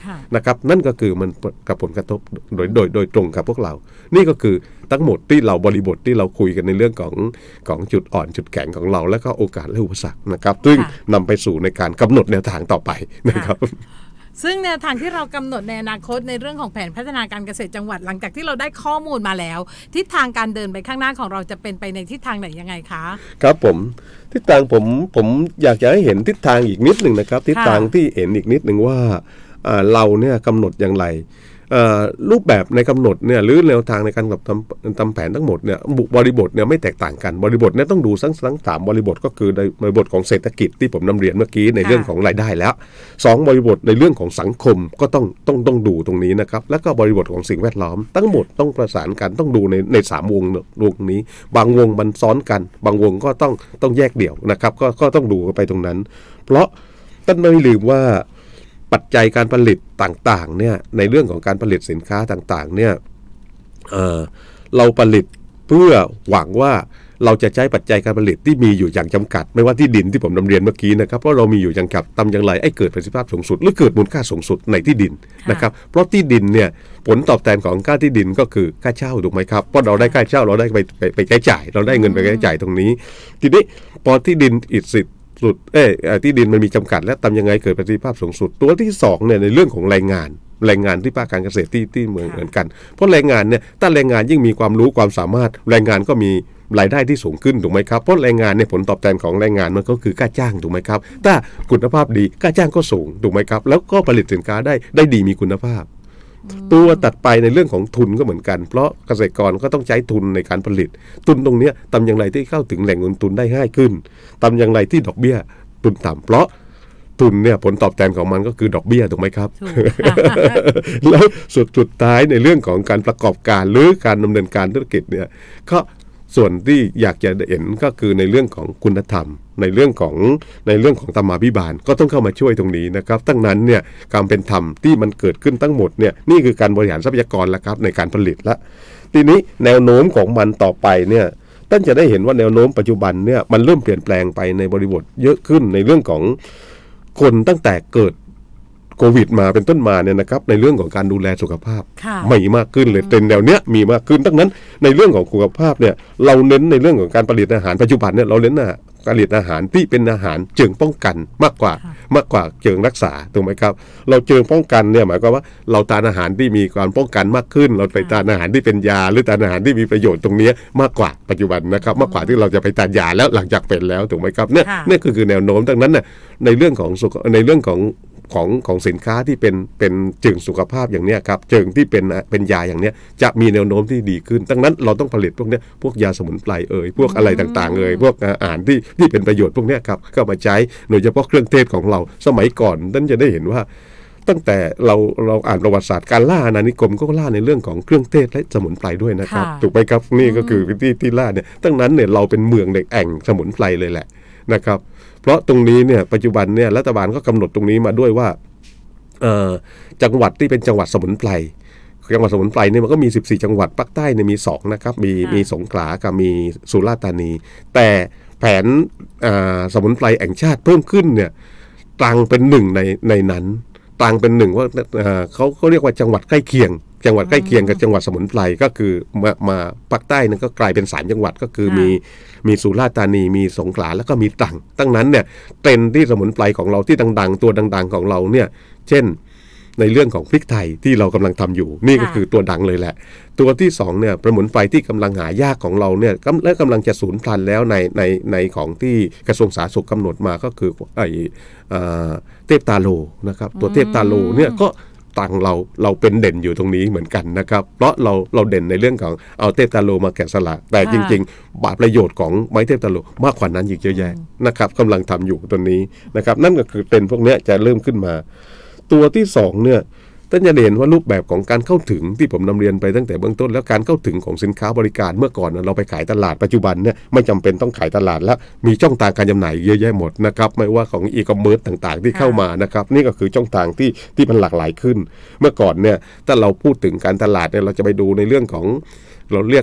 นะครับนั่นก็คือมันกับผลกระทบโดยโดยโดยตรงกับพวกเรานี่ก็คือทั้งหมดที่เราบริบทที่เราคุยกันในเรื่องของของจุดอ่อนจุดแข็งของเราและก็โอกาสและอุปสรรคนะครับซึ่งนำไปสู่ในการกำหนดแนวทางต่อไปนะครับซึ่งแนวทางที่เรากำหนดในอนาคตในเรื่องของแผนพัฒนาการเกษตรจังหวัดหลังจากที่เราได้ข้อมูลมาแล้วทิศทางการเดินไปข้างหน้าของเราจะเป็นไปในทิศทางไหนยังไงคะครับผมทิศทางผมผมอยากจะให้เห็นทิศทางอีกนิดหนึ่งนะครับทิศทางที่เห็นอีกนิดหนึ่งว่าเราเนี่ยกำหนดอย่างไรรูปแบบในกำหนดเนี่ยหรือแนวทางในการทำทำแผนทั้งหมดเนี่ยบริบทเนี่ยไม่แตกต่างกันบริบทเนี่ยต้องดูทั้งทั้งสามบริบทก็คือในบริบทของเศรษฐกิจที่ผมนำเรียนเมื่อกี้ในเรื่องของรายได้แล้วสองบริบทในเรื่องของสังคมก็ต้องต้องต้องดูตรงนี้นะครับแล้วก็บริบทของสิ่งแวดล้อมทั้งหมดต้องประสานกันต้องดูในในสามวงวงนี้บางวงมันซ้อนกันบางวงก็ต้องต้องแยกเดี่ยวนะครับก็ก็ต้องดูไปตรงนั้นเพราะท่านไม่ลืมว่าปัจจัยการผลิตต่างๆเนี่ยในเรื่องของการผลิตสินค้าต่างๆเนี่ย เอ่อ เราผลิตเพื่อหวังว่าเราจะใช้ปัจจัยการผลิตที่มีอยู่อย่างจำกัดไม่ว่าที่ดินที่ผมนำเรียนเมื่อกี้นะครับเพราะเรามีอยู่อย่างจำกัดทำอย่างไรให้เกิดประสิทธิภาพสูงสุดหรือเกิดมูลค่าสูงสุดในที่ดินนะครับเพราะที่ดินเนี่ยผลตอบแทนของค่าที่ดินก็คือค่าเช่าถูกไหมครับเพราะเราได้ค่าเช่าเราได้ไปไปไปใช้จ่ายเราได้เงินไปใช้จ่ายตรงนี้ทีนี้พอที่ดินอิสิทธิ์สุดเอ้ที่ดินมันมีจำกัดและทำยังไงเกิดประสิทธิภาพสูงสุดตัวที่สองเนี่ยในเรื่องของแรงงานแรงงานที่ภาคการเกษตรที่ที่เหมือนเหมือนกันเพราะแรงงานเนี่ยถ้าแรงงานยิ่งมีความรู้ความสามารถแรงงานก็มีรายได้ที่สูงขึ้นถูกไหมครับเพราะแรงงานเนี่ยผลตอบแทนของแรงงานมันก็คือค่าจ้างถูกไหมครับถ้าคุณภาพดีค่าจ้างก็สูงถูกไหมครับแล้วก็ผลิตสินค้าได้ได้ดีมีคุณภาพตัวตัดไปในเรื่องของทุนก็เหมือนกันเพราะเกษตรกรก็ต้องใช้ทุนในการผลิตทุนตรงนี้ทำอย่างไรที่เข้าถึงแหล่งเงินทุนได้ง่ายขึ้นทำอย่างไรที่ดอกเบี้ยทุนต่ำเพราะทุนเนี่ยผลตอบแทนของมันก็คือดอกเบี้ยถูกไหมครับ แล้วสุดสุดท้ายในเรื่องของการประกอบการหรือการดำเนินการธุรกิจเนี่ยก็ส่วนที่อยากจะเห็นก็คือในเรื่องของคุณธรรมในเรื่องของในเรื่องของธรรมาภิบาลก็ต้องเข้ามาช่วยตรงนี้นะครับตั้งนั้นเนี่ยการเป็นธรรมที่มันเกิดขึ้นทั้งหมดเนี่ยนี่คือการบริหารทรัพยากรแล้วครับในการผลิตละทีนี้แนวโน้มของมันต่อไปเนี่ยท่านจะได้เห็นว่าแนวโน้มปัจจุบันเนี่ยมันเริ่มเปลี่ยนแปลงไปในบริบทเยอะขึ้นในเรื่องของคนตั้งแต่เกิดโควิดมาเป็นต้นมาเนี่ยนะครับในเรื่องของการดูแลสุขภาพไม่มากขึ้นเลยเทรนด์แนวเนี้ยมีมากขึ้นดังนั้นในเรื่องของสุขภาพเนี่ยเราเน้นในเรื่องของการผลิตอาหารปัจจุบันเนี่ยเราเน้นนะการผลิตอาหารที่เป็นอาหารเชิงป้องกันมากกว่ามากกว่าเชิงรักษาถูกไหมครับเราเชิงป้องกันเนี่ยหมายความว่าเราทานอาหารที่มีการป้องกันมากขึ้นเราไปทานอาหารที่เป็นยาหรือทานอาหารที่มีประโยชน์ตรงนี้มากกว่าปัจจุบันนะครับมากกว่าที่เราจะไปทานยาแล้วหลังจากเป็นแล้วถูกไหมครับเนี่ยนี่คือคือแนวโน้มดังนั้นน่ะในเรื่องของในเรื่องของของของสินค้าที่เป็นเป็นเชิงสุขภาพอย่างเนี้ยครับเชิงที่เป็นเป็นยาอย่างเนี้ยจะมีแนวโน้มที่ดีขึ้นดังนั้นเราต้องผลิตพวกเนี้ยพวกยาสมุนไพรเอ่ยพวกอะไรต่างๆเอ่ยพวกอาหารที่ที่เป็นประโยชน์พวกเนี้ยครับเข้ามาใช้โดยเฉพาะเครื่องเทศของเราสมัยก่อนท่านจะได้เห็นว่าตั้งแต่เราเราอ่านประวัติศาสตร์การล่าอาณานิคมก็ล่าในเรื่องของเครื่องเทศและสมุนไพรด้วยนะครับถูกไหมครับนี่ก็คือที่ที่ล่าเนี่ยตั้งนั้นเนี่ยเราเป็นเมืองในแอ่งสมุนไพรเลยแหละนะครับเพราะตรงนี้เนี่ยปัจจุบันเนี่ยรัฐบาลก็กำหนดตรงนี้มาด้วยว่าจังหวัดที่เป็นจังหวัดสมุนไพรจังหวัดสมุนไพรเนี่ยมันก็มีสิบสี่จังหวัดภาคใต้เนี่ยมีสองนะครับมีมีสงขลากับมีสุราษฎร์ธานีแต่แผนสมุนไพรแห่งชาติเพิ่มขึ้นเนี่ยตรังเป็นหนึ่งในในนั้นตรังเป็นหนึ่งว่าเขาเขาเรียกว่าจังหวัดใกล้เคียงจังหวัดใกล้เคียงกับจังหวัดสมุนไพรก็คือมามาภาคใต้นั้นก็กลายเป็นสามจังหวัดก็คือมีมีสุราษฎร์ธานีมีสงขลาแล้วก็มีตรังตั้งนั้นเนี่ยเทรนด์ที่สมุนไพรของเราที่ดังๆตัวดังๆของเราเนี่ยเช่นในเรื่องของพริกไทยที่เรากำลังทำอยู่นี่ก็คือตัวดังเลยแหละตัวที่สองเนี่ยสมุนไพรที่กำลังหายากของเราเนี่ยและกำลังจะสูญพันธุ์แล้วในในในของที่กระทรวงสาธารณสุขกำหนดมาก็คือไอ้เทพตาโลนะครับตัวเทพตาโลเนี่ยก็ตังเราเราเป็นเด่นอยู่ตรงนี้เหมือนกันนะครับเพราะเราเราเด่นในเรื่องของเอาเทพตาโลมาแกะสลักแต่จริงๆบาปประโยชน์ของไม้เทพตาโลมากกว่านั้นอีกเยอะแยะนะครับกำลังทำอยู่ตัวนี้นะครับนั่นก็คือเป็นพวกนี้จะเริ่มขึ้นมาตัวที่สองเนี่ยท่านจะเห็นว่ารูปแบบของการเข้าถึงที่ผมนำเรียนไปตั้งแต่เบื้องต้นแล้วการเข้าถึงของสินค้าบริการเมื่อก่อนเราไปขายตลาดปัจจุบันเนี่ยไม่จำเป็นต้องขายตลาดแล้วมีช่องทางการจำหน่ายเยอะแยะหมดนะครับไม่ว่าของอีคอมเมิร์ซต่างๆที่เข้ามานะครับนี่ก็คือช่องทางที่ที่มันหลากหลายขึ้นเมื่อก่อนเนี่ยถ้าเราพูดถึงการตลาดเนี่ยเราจะไปดูในเรื่องของเราเรียก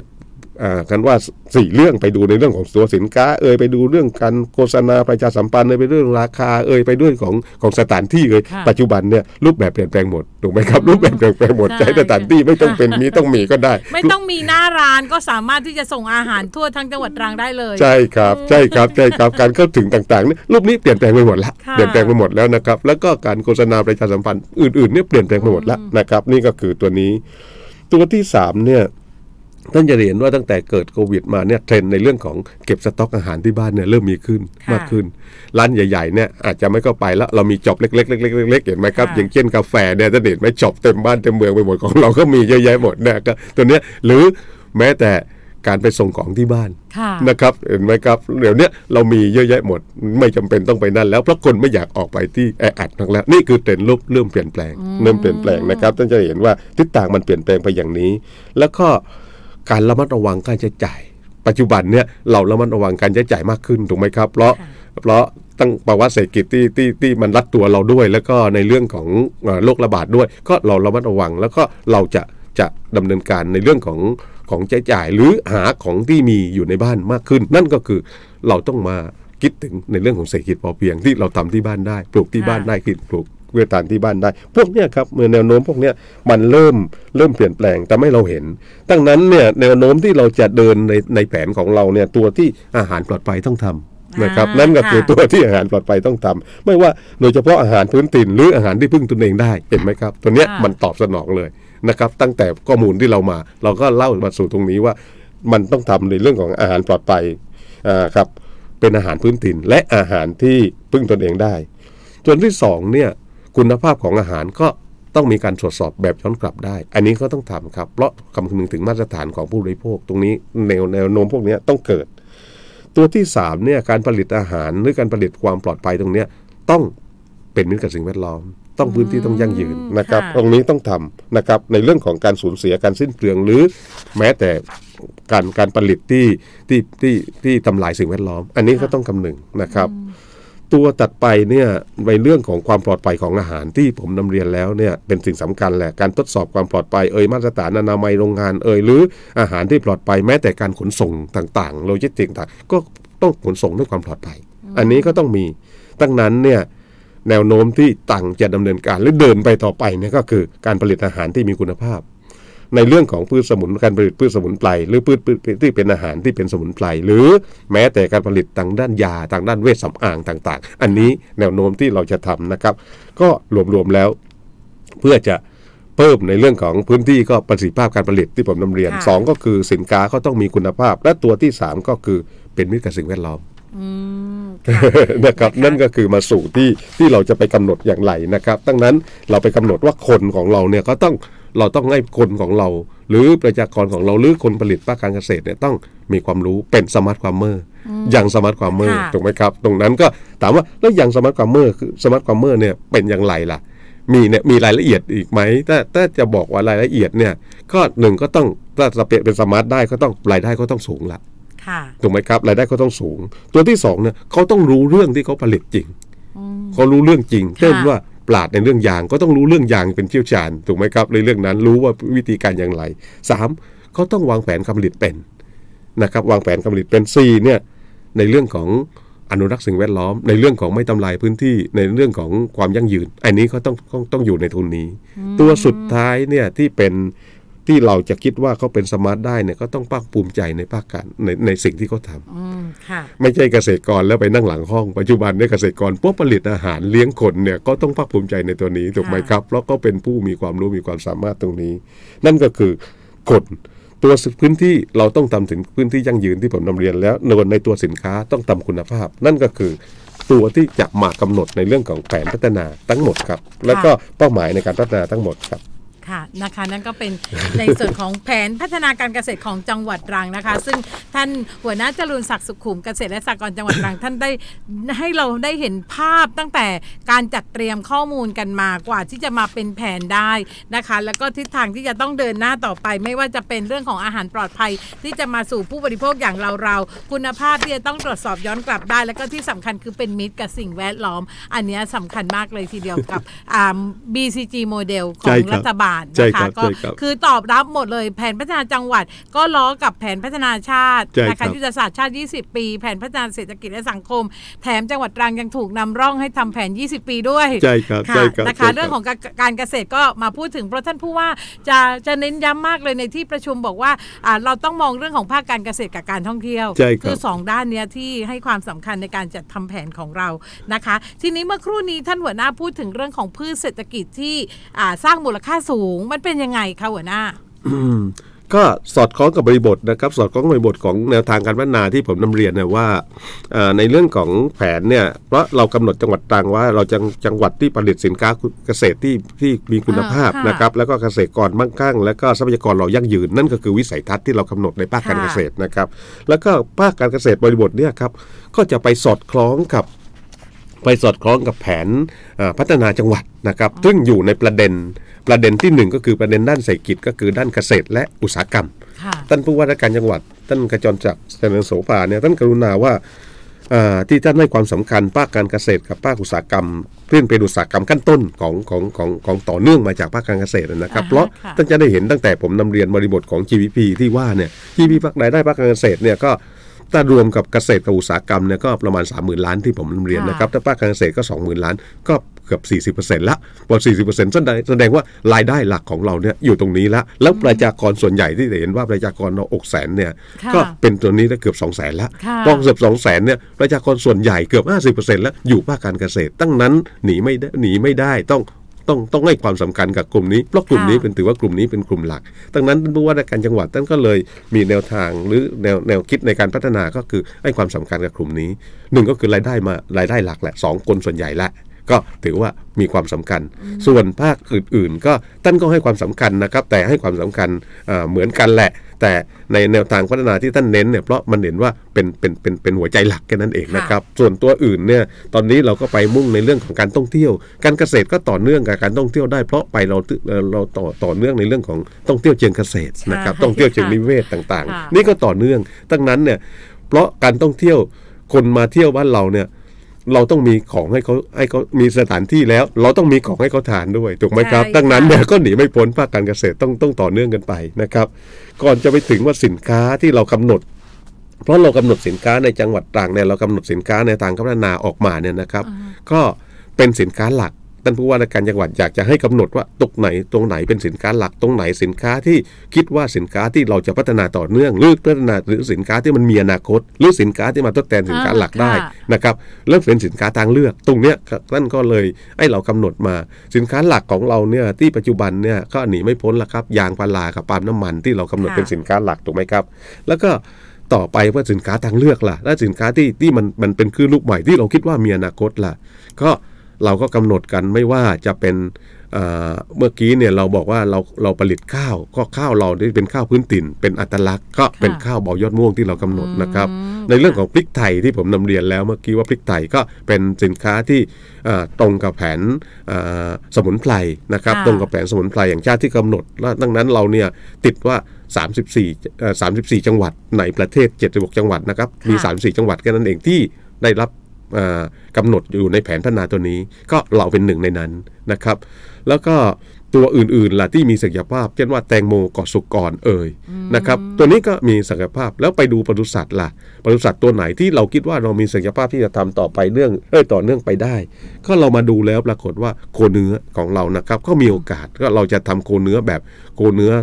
กันว่าสี่เรื่องไปดูในเรื่องของตัวสินค้าเอ่ยไปดูเรื่องการโฆษณาประชาสัมพันธ์เอ่ยไปเรื่องราคาเอ่ยไปด้วยของของสถานที่เอ่ยปัจจุบันเนี่ยรูปแบบเปลี่ยนแปลงหมดถูกไหมครับรูปแบบเปลี่ยนแปลงหมดใช้สถานที่ไม่ต้องเป็นมีต้องมีก็ได้ไม่ต้องมีหน้าร้านก็สามารถที่จะส่งอาหารทั่วทั้งจังหวัดตรังได้เลยใช่ครับใช่ครับใช่ครับการเข้าถึงต่างๆเนี่ยรูปนี้เปลี่ยนแปลงไปหมดแล้วเปลี่ยนแปลงไปหมดแล้วนะครับแล้วก็การโฆษณาประชาสัมพันธ์อื่นๆเนี่ยเปลี่ยนแปลงไปหมดแล้วนะครับนี่ก็คือตัวนี้ตัวที่สามเนี่ยท่านจะเห็นว่าตั้งแต่เกิดโควิดมาเนี่ยเทรนด์ในเรื่องของเก็บสต็อกอาหารที่บ้านเนี่ยเริ่มมีขึ้นมากขึ้นร้านใหญ่ๆเนี่ยอาจจะไม่เข้าไปแล้วเรามีจ็อบเล็กๆๆๆๆเห็นไหมครับอย่างเช่นกาแฟเนี่ยท่านเห็นไหมจ็อบเต็มบ้านเต็มเมืองไปหมดของเราก็มีเยอะแยะหมดนะก็ตัวเนี้ยหรือแม้แต่การไปส่งของที่บ้านนะครับเห็นไหมครับเดี๋ยวนี้เรามีเยอะแยะหมดไม่จำเป็นต้องไปนั่นแล้วเพราะคนไม่อยากออกไปที่แออัดนักแล้วนี่คือเทรนด์โลกเริ่มเปลี่ยนแปลงเริ่มเปลี่ยนแปลงนะครับท่านจะเห็นว่าทิศทางมันเปลี่ยนแปลงไปอย่างนี้แล้วก็การระมัดระวังการใช้จ่ายปัจจุบันเนี่ยเราระมัดระวังการใช้จ่ายมากขึ้นถูกไหมครับเพราะเพราะตั้งภาวะเศรษฐกิจที่ที่ที่มันรัดตัวเราด้วยแล้วก็ในเรื่องของโรคระบาดด้วยก็เราระมัดระวังแล้วก็เราจะจะดำเนินการในเรื่องของของใช้จ่ายหรือหาของที่มีอยู่ในบ้านมากขึ้นนั่นก็คือเราต้องมาคิดถึงในเรื่องของเศรษฐกิจพอเพียงที่เราทำที่บ้านได้ปลูกที่บ้านได้กินปลูกเพื่อทานที่บ้านได้พวกเนี้ยครับเมื่อแนวโน้มพวกเนี้ยมันเริ่มเริ่มเปลี่ยนแปลงแต่ไม่เราเห็นดังนั้นเนี่ยแนวโน้มที่เราจะเดินในในแผนของเราเนี่ยตัวที่อาหารปลอดภัยต้องทำนะครับนั่นก็คือตัวที่อาหารปลอดภัยต้องทำไม่ว่าโดยเฉพาะอาหารพื้นถิ่นหรืออาหารที่พึ่งตนเองได้เห็นไหมครับตัวเนี้ยมันตอบสนองเลยนะครับตั้งแต่ข้อมูลที่เรามาเราก็เล่ามาสู่ตรงนี้ว่ามันต้องทำในเรื่องของอาหารปลอดภัยอ่าครับเป็นอาหารพื้นถิ่นและอาหารที่พึ่งตนเองได้ส่วนที่สองเนี่ยคุณภาพของอาหารก็ต้องมีการตรวจสอบแบบย้อนกลับได้อันนี้ก็ต้องทำครับเพราะคำนึงถึงมาตรฐานของผู้บริโภคตรงนี้แนวแนวโน้มพวกนี้ต้องเกิดตัวที่สามเนี่ยการผลิตอาหารหรือการผลิตความปลอดภัยตรงนี้ต้องเป็นมิตรกับสิ่งแวดล้อมต้องพื้นที่ต้องยั่งยืนนะครับตรงนี้ต้องทำนะครับในเรื่องของการสูญเสียการสิ้นเปลืองหรือแม้แต่การการผลิตที่ที่ที่ที่ทำลายสิ่งแวดล้อมอันนี้ก็ต้องคำนึงนะครับตัวตัดไปเนี่ยในเรื่องของความปลอดภัยของอาหารที่ผมนำเรียนแล้วเนี่ยเป็นสิ่งสำคัญแหละการทดสอบความปลอดภัยเอ่ยมาตรฐานอนามัยโรงงานเอ่ยหรืออาหารที่ปลอดภัยแม้แต่การขนส่งต่างๆโลจิสติกส์ต่างก็ต้องขนส่งด้วยความปลอดภัยอันนี้ก็ต้องมีดังนั้นเนี่ยแนวโน้มที่ต่างจะดำเนินการหรือเดินไปต่อไปเนี่ยก็คือการผลิตอาหารที่มีคุณภาพในเรื่องของพืชสมุนการผลิตพืชสมุนไพรหรือพืชที่เป็นอาหารที่เป็นสมุนไพรหรือแม้แต่การผลิตทางด้านยาทางด้านเวชสำอางต่างๆอันนี้แนวโน้มที่เราจะทำนะครับก็รวมๆแล้วเพื่อจะเพิ่มในเรื่องของพื้นที่ก็ประสิทธิภาพการผลิตที่ผมนำเรียนสองก็คือสินค้าก็ต้องมีคุณภาพและตัวที่สามก็คือเป็นมิตรกับสิ่งแวดล้อมนะครับนั่นก็คือมาสู่ที่ที่เราจะไปกำหนดอย่างไรนะครับดังนั้นเราไปกำหนดว่าคนของเราเนี่ยก็ต้องเราต้องให้คนของเราหรือประชากรของเราหรือคนผลิตภาคการเกษตรเนี่ยต้องมีความรู้เป็นสมาร์ทฟาร์มเมอร์อย่างสมาร์ทฟาร์มเมอร์ถูกไหมครับตรงนั้นก็ถามว่าแล้วอย่างสมาร์ทฟาร์มเมอร์คือสมาร์ทฟาร์มเมอร์เนี่ยเป็นอย่างไรล่ะมีเนี่ยมีรายละเอียดอีกไหมถ้าถ้าจะบอกว่ารายละเอียดเนี่ยก็หนึ่งก็ต้องถ้าจะเป็นสมาร์ทได้ก็ต้องรายได้ก็ต้องสูงละถูกไหมครับรายได้เขาต้องสูงตัวที่สองเนี่ยเขาต้องรู้เรื่องที่เขาผลิตจริงเขารู้เรื่องจริงเช่นว่าปราชญ์ในเรื่องยางก็ต้องรู้เรื่องยางเป็นเชี่ยวชาญถูกไหมครับในเรื่องนั้นรู้ว่าวิธีการอย่างไรสามเขาต้องวางแผนการผลิตเป็นนะครับวางแผนการผลิตเป็นสี่เนี่ยในเรื่องของอนุรักษ์สิ่งแวดล้อมในเรื่องของไม่ทำลายพื้นที่ในเรื่องของความยั่งยืนอันนี้เขาต้องต้องต้องอยู่ในทุนนี้ตัวสุดท้ายเนี่ยที่เป็นที่เราจะคิดว่าเขาเป็นสมาร์ทได้เนี่ยก็ต้องภาคภูมิใจในภาคการในในสิ่งที่เขาทำไม่ใช่เกษตรกรแล้วไปนั่งหลังห้องปัจจุบันเนี่ยเกษตรกรพวกผลิตอาหารเลี้ยงคนเนี่ยก็ต้องภาคภูมิใจในตัวนี้ถูกไหมครับเพราะก็เป็นผู้มีความรู้มีความสามารถตรงนี้นั่นก็คือคนตัวพื้นที่เราต้องทำถึงพื้นที่ยั่งยืนที่ผมนำเรียนแล้วในตัวสินค้าต้องทำคุณภาพนั่นก็คือตัวที่จะมากำหนดในเรื่องของแผนพัฒนาทั้งหมดครับแล้วก็เป้าหมายในการพัฒนาทั้งหมดครับค่ะนะคะนั่นก็เป็นในส่วนของแผนพัฒนาการเกษตรของจังหวัดตรังนะคะซึ่งท่านหัวหน้าจรูนศักดิ์สุขุมเกษตรและสหกรณ์จังหวัดตรังท่านได้ให้เราได้เห็นภาพตั้งแต่การจัดเตรียมข้อมูลกันมากว่าที่จะมาเป็นแผนได้นะคะแล้วก็ทิศทางที่จะต้องเดินหน้าต่อไปไม่ว่าจะเป็นเรื่องของอาหารปลอดภัยที่จะมาสู่ผู้บริโภคอย่างเราเราคุณภาพที่จะต้องตรวจสอบย้อนกลับได้แล้วก็ที่สำคัญคือเป็นมิตรกับสิ่งแวดล้อมอันนี้สำคัญมากเลยทีเดียวกับ บี ซี จี โมเดลของรัฐบาลทนะคะก็คือตอบรับหมดเลยแผนพัฒนาจังหวัดก็ล้อกับแผนพัฒนาชาตินะคะยุทธศาสตร์ชาติยี่สิบปีแผนพัฒนาเศรษฐกิจและสังคมแถมจังหวัดตรังยังถูกนำร่องให้ทำแผนยี่สิบปีด้วยใช่ครับค่ะนะคะเรื่องของการเกษตรก็มาพูดถึงเพราะท่านผู้ว่าจะจะเน้นย้ำมากเลยในที่ประชุมบอกว่าเราต้องมองเรื่องของภาคการเกษตรกับการท่องเที่ยวคือสองด้านนี้ที่ให้ความสำคัญในการจัดทำแผนของเรานะคะทีนี้เมื่อครู่นี้ท่านหัวหน้าพูดถึงเรื่องของพืชเศรษฐกิจที่สร้างมูลค่าสูงมันเป็นยังไงคะหัวหน้าก็สอดคล้องกับบริบทนะครับสอดคล้องกับบริบทของแนวทางการพัฒนาที่ผมนำเรียนนะว่าในเรื่องของแผนเนี่ยเพราะเรากำหนดจังหวัดตรังว่าเราจะจังหวัดที่ผลิตสินค้าเกษตรที่ที่มีคุณภาพนะครับแล้วก็เกษตรกรมั่งคั่งแล้วก็ทรัพยากรเรายั่งยืนนั่นก็คือวิสัยทัศน์ที่เรากำหนดในภาคการเกษตรนะครับแล้วก็ภาคการเกษตรบริบทเนี่ยครับก็จะไปสอดคล้องกับไปสอดคล้องกับแผนพัฒนาจังหวัดนะครับซึ่งอยู่ในประเด็นประเด็นที่หนึ่งก็คือประเด็นด้านเศรษฐกิจก็คือด้านเกษตรและอุตสาหกรรมท่านผู้ว่าราชการจังหวัดท่านขจรศักดิ์เจริญโสภาเนี่ยท่านกรุณาว่าที่ท่านให้ความสำคัญภาคการเกษตรกับภาคอุตสาหกรรมเพื่อเป็นอุตสาหกรรมขั้นต้นของของของของต่อเนื่องมาจากภาคการเกษตรนะครับเพราะท่านจะได้เห็นตั้งแต่ผมนำเรียนบริบทของ จี ดี พี ที่ว่าเนี่ย จี ดี พี ภาครายได้ภาคการเกษตรเนี่ยก็ถ้ารวมกับเกษตรกับอุตสาหกรรมเนี่ยก็ประมาณ สามหมื่น ล้านที่ผมนำเรียนนะครับถ้าภาคการเกษตรก็ สองหมื่น ล้านก็เกือบ สี่สิบเปอร์เซ็นต์ ละพอ สี่สิบเปอร์เซ็นต์ แสดงแสดงว่ารายได้หลักของเราเนี่ยอยู่ตรงนี้ละแล้วประชากรส่วนใหญ่ที่เห็นว่าประชากรเราอกแสนเนี่ยก็เป็นตัวนี้ได้เกือบ สองแสน ละพอเกือบ สองแสน เนี่ยประชากรส่วนใหญ่เกือบ ห้าสิบเปอร์เซ็นต์ แล้วอยู่ภาคการเกษตรตั้งนั้นหนีไม่ได้หนีไม่ได้ต้องต้องต้องให้ความสำคัญกับกลุ่มนี้เพราะกลุ่มนี้เป็นถือว่ากลุ่มนี้เป็นกลุ่มหลักดังนั้นท่านผู้ว่าราชการจังหวัดท่านก็เลยมีแนวทางหรือแนวแนวคิดในการพัฒนาก็คือให้ความสำคัญกับกลุ่มนี้หนึ่งก็คือรายได้มารายได้หลักแหละสองคนส่วนใหญ่ละก็ถือว่ามีความสำคัญส่วนภาคอื่นๆก็ท่านก็ให้ความสำคัญนะครับแต่ให้ความสำคัญเหมือนกันแหละแต่ในแนวทางพัฒนาที่ท่านเน้นเนี่ยเพราะมันเห็นว่าเป็นเป็นเป็นเป็นหัวใจหลักแค่นั้นเองนะครับส่วนตัวอื่นเนี่ยตอนนี้เราก็ไปมุ่งในเรื่องของการท่องเที่ยวการเกษตรก็ต่อเนื่องกับการท่องเที่ยวได้เพราะไปเราเราต่อต่อเนื่องในเรื่องของท่องเที่ยวเชิงเกษตรนะครับท่องเที่ยวเชิงนิเวศต่างๆนี่ก็ต่อเนื่องดังนั้นเนี่ยเพราะการท่องเที่ยวคนมาเที่ยวบ้านเราเนี่ยเราต้องมีของให้เขาให้เขามีสถานที่แล้วเราต้องมีของให้เขาทานด้วยถูกไหมครับดังนั้นเนี่ยก็หนีไม่พ้นภาคการเกษตรต้องต้องต่อเนื่องกันไปนะครับก่อนจะไปถึงว่าสินค้าที่เรากำหนดเพราะเรากำหนดสินค้าในจังหวัดตรังเนี่ยเรากำหนดสินค้าในทางพัฒนาออกมาเนี่ยนะครับก็เป็นสินค้าหลักท่านผู้ว่าราชการจังหวัดอยากจะให้กำหนดว่าตรงไหนตรงไหนเป็นสินค้าหลักตรงไหนสินค้าที่คิดว่าสินค้าที่เราจะพัฒนาต่อเนื่องหรือพัฒนาหรือสินค้าที่มันมีอนาคตหรือสินค้าที่มาทดแทนสินค้าหลักได้นะครับแล้วเป็นสินค้าทางเลือกตรงเนี้ยท่านก็เลยให้เรากำหนดมาสินค้าหลักของเราเนี่ยที่ปัจจุบันเนี่ยก็หนีไม่พ้นละครับยางพารากับปาล์มน้ำมันที่เรากำหนดเป็นสินค้าหลักถูกไหมครับแล้วก็ต่อไปว่าสินค้าทางเลือกล่ะและสินค้าที่ที่มันมันเป็นคลื่นลูกใหม่ที่เราคิดว่ามีอนาคตล่ะก็เราก็กำหนดกันไม่ว่าจะเป็นเมื่อกี้เนี่ยเราบอกว่าเราเราผลิตข้าวก็ข้าวเราได้เป็นข้าวพื้นถิ่นเป็นอัตลักษณ์ก็เป็นข้าวเบายอดม่วงที่เรากำหนดนะครับในเรื่องของพริกไทยที่ผมนำเรียนแล้วเมื่อกี้ว่าพริกไทยก็เป็นสินค้าที่ตรงกับแผนสมุนไพรนะครับตรงกับแผนสมุนไพรอย่างชาติที่กำหนดแล้วดังนั้นเราเนี่ยติดว่าสามสิบสี่เอ่อสามสิบสี่จังหวัดในประเทศเจ็ดสิบหกจังหวัดนะครับมีสามสิบสี่จังหวัดแค่นั้นเองที่ได้รับกำหนดอยู่ในแผนพัฒนาตัวนี้ก็เราเป็นหนึ่งในนั้นนะครับแล้วก็ตัวอื่นๆล่ะที่มีศักยภาพเช่นว่าแตงโมเกาะสุกรเอ่ยนะครับตัวนี้ก็มีศักยภาพแล้วไปดูปศุสัตว์ล่ะปศุสัตว์ตัวไหนที่เราคิดว่าเรามีศักยภาพที่จะทำต่อไปเรื่องเอ้ยต่อเนื่องไปได้ก็เรามาดูแล้วปรากฏว่าโคเนื้อของเรานะครับก็มีโอกาสก็เราจะทำโคเนื้อแบบโคเนื้อ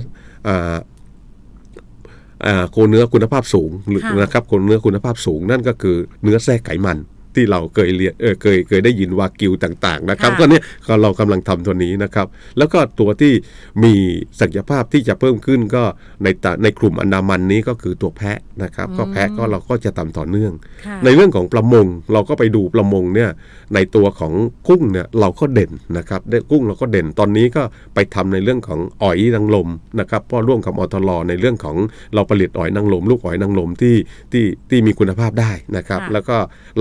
โคเนื้อคุณภาพสูงนะครับโคเนื้อคุณภาพสูงนั่นก็คือเนื้อแทรกไขมันที่เราเคยเรียนเออเคยเคยได้ยินวากิวต่างๆนะครับก็เนี่ยเรากำลังทำตัวนี้นะครับแล้วก็ตัวที่มีศักยภาพที่จะเพิ่มขึ้นก็ในในกลุ่มอันดามันนี้ก็คือตัวแพะนะครับก็แพะก็เราก็จะทำต่อเนื่องในเรื่องของประมงเราก็ไปดูประมงเนี่ยในตัวของกุ้งเนี่ยเราก็เด่นนะครับได้กุ้งเราก็เด่นตอนนี้ก็ไปทำในเรื่องของหอยนางรมนะครับเพราะร่วมกับอทลในเรื่องของเราผลิตหอยนางรมลูกหอยนางรมที่ที่ที่มีคุณภาพได้นะครับแล้วก็เราผลิต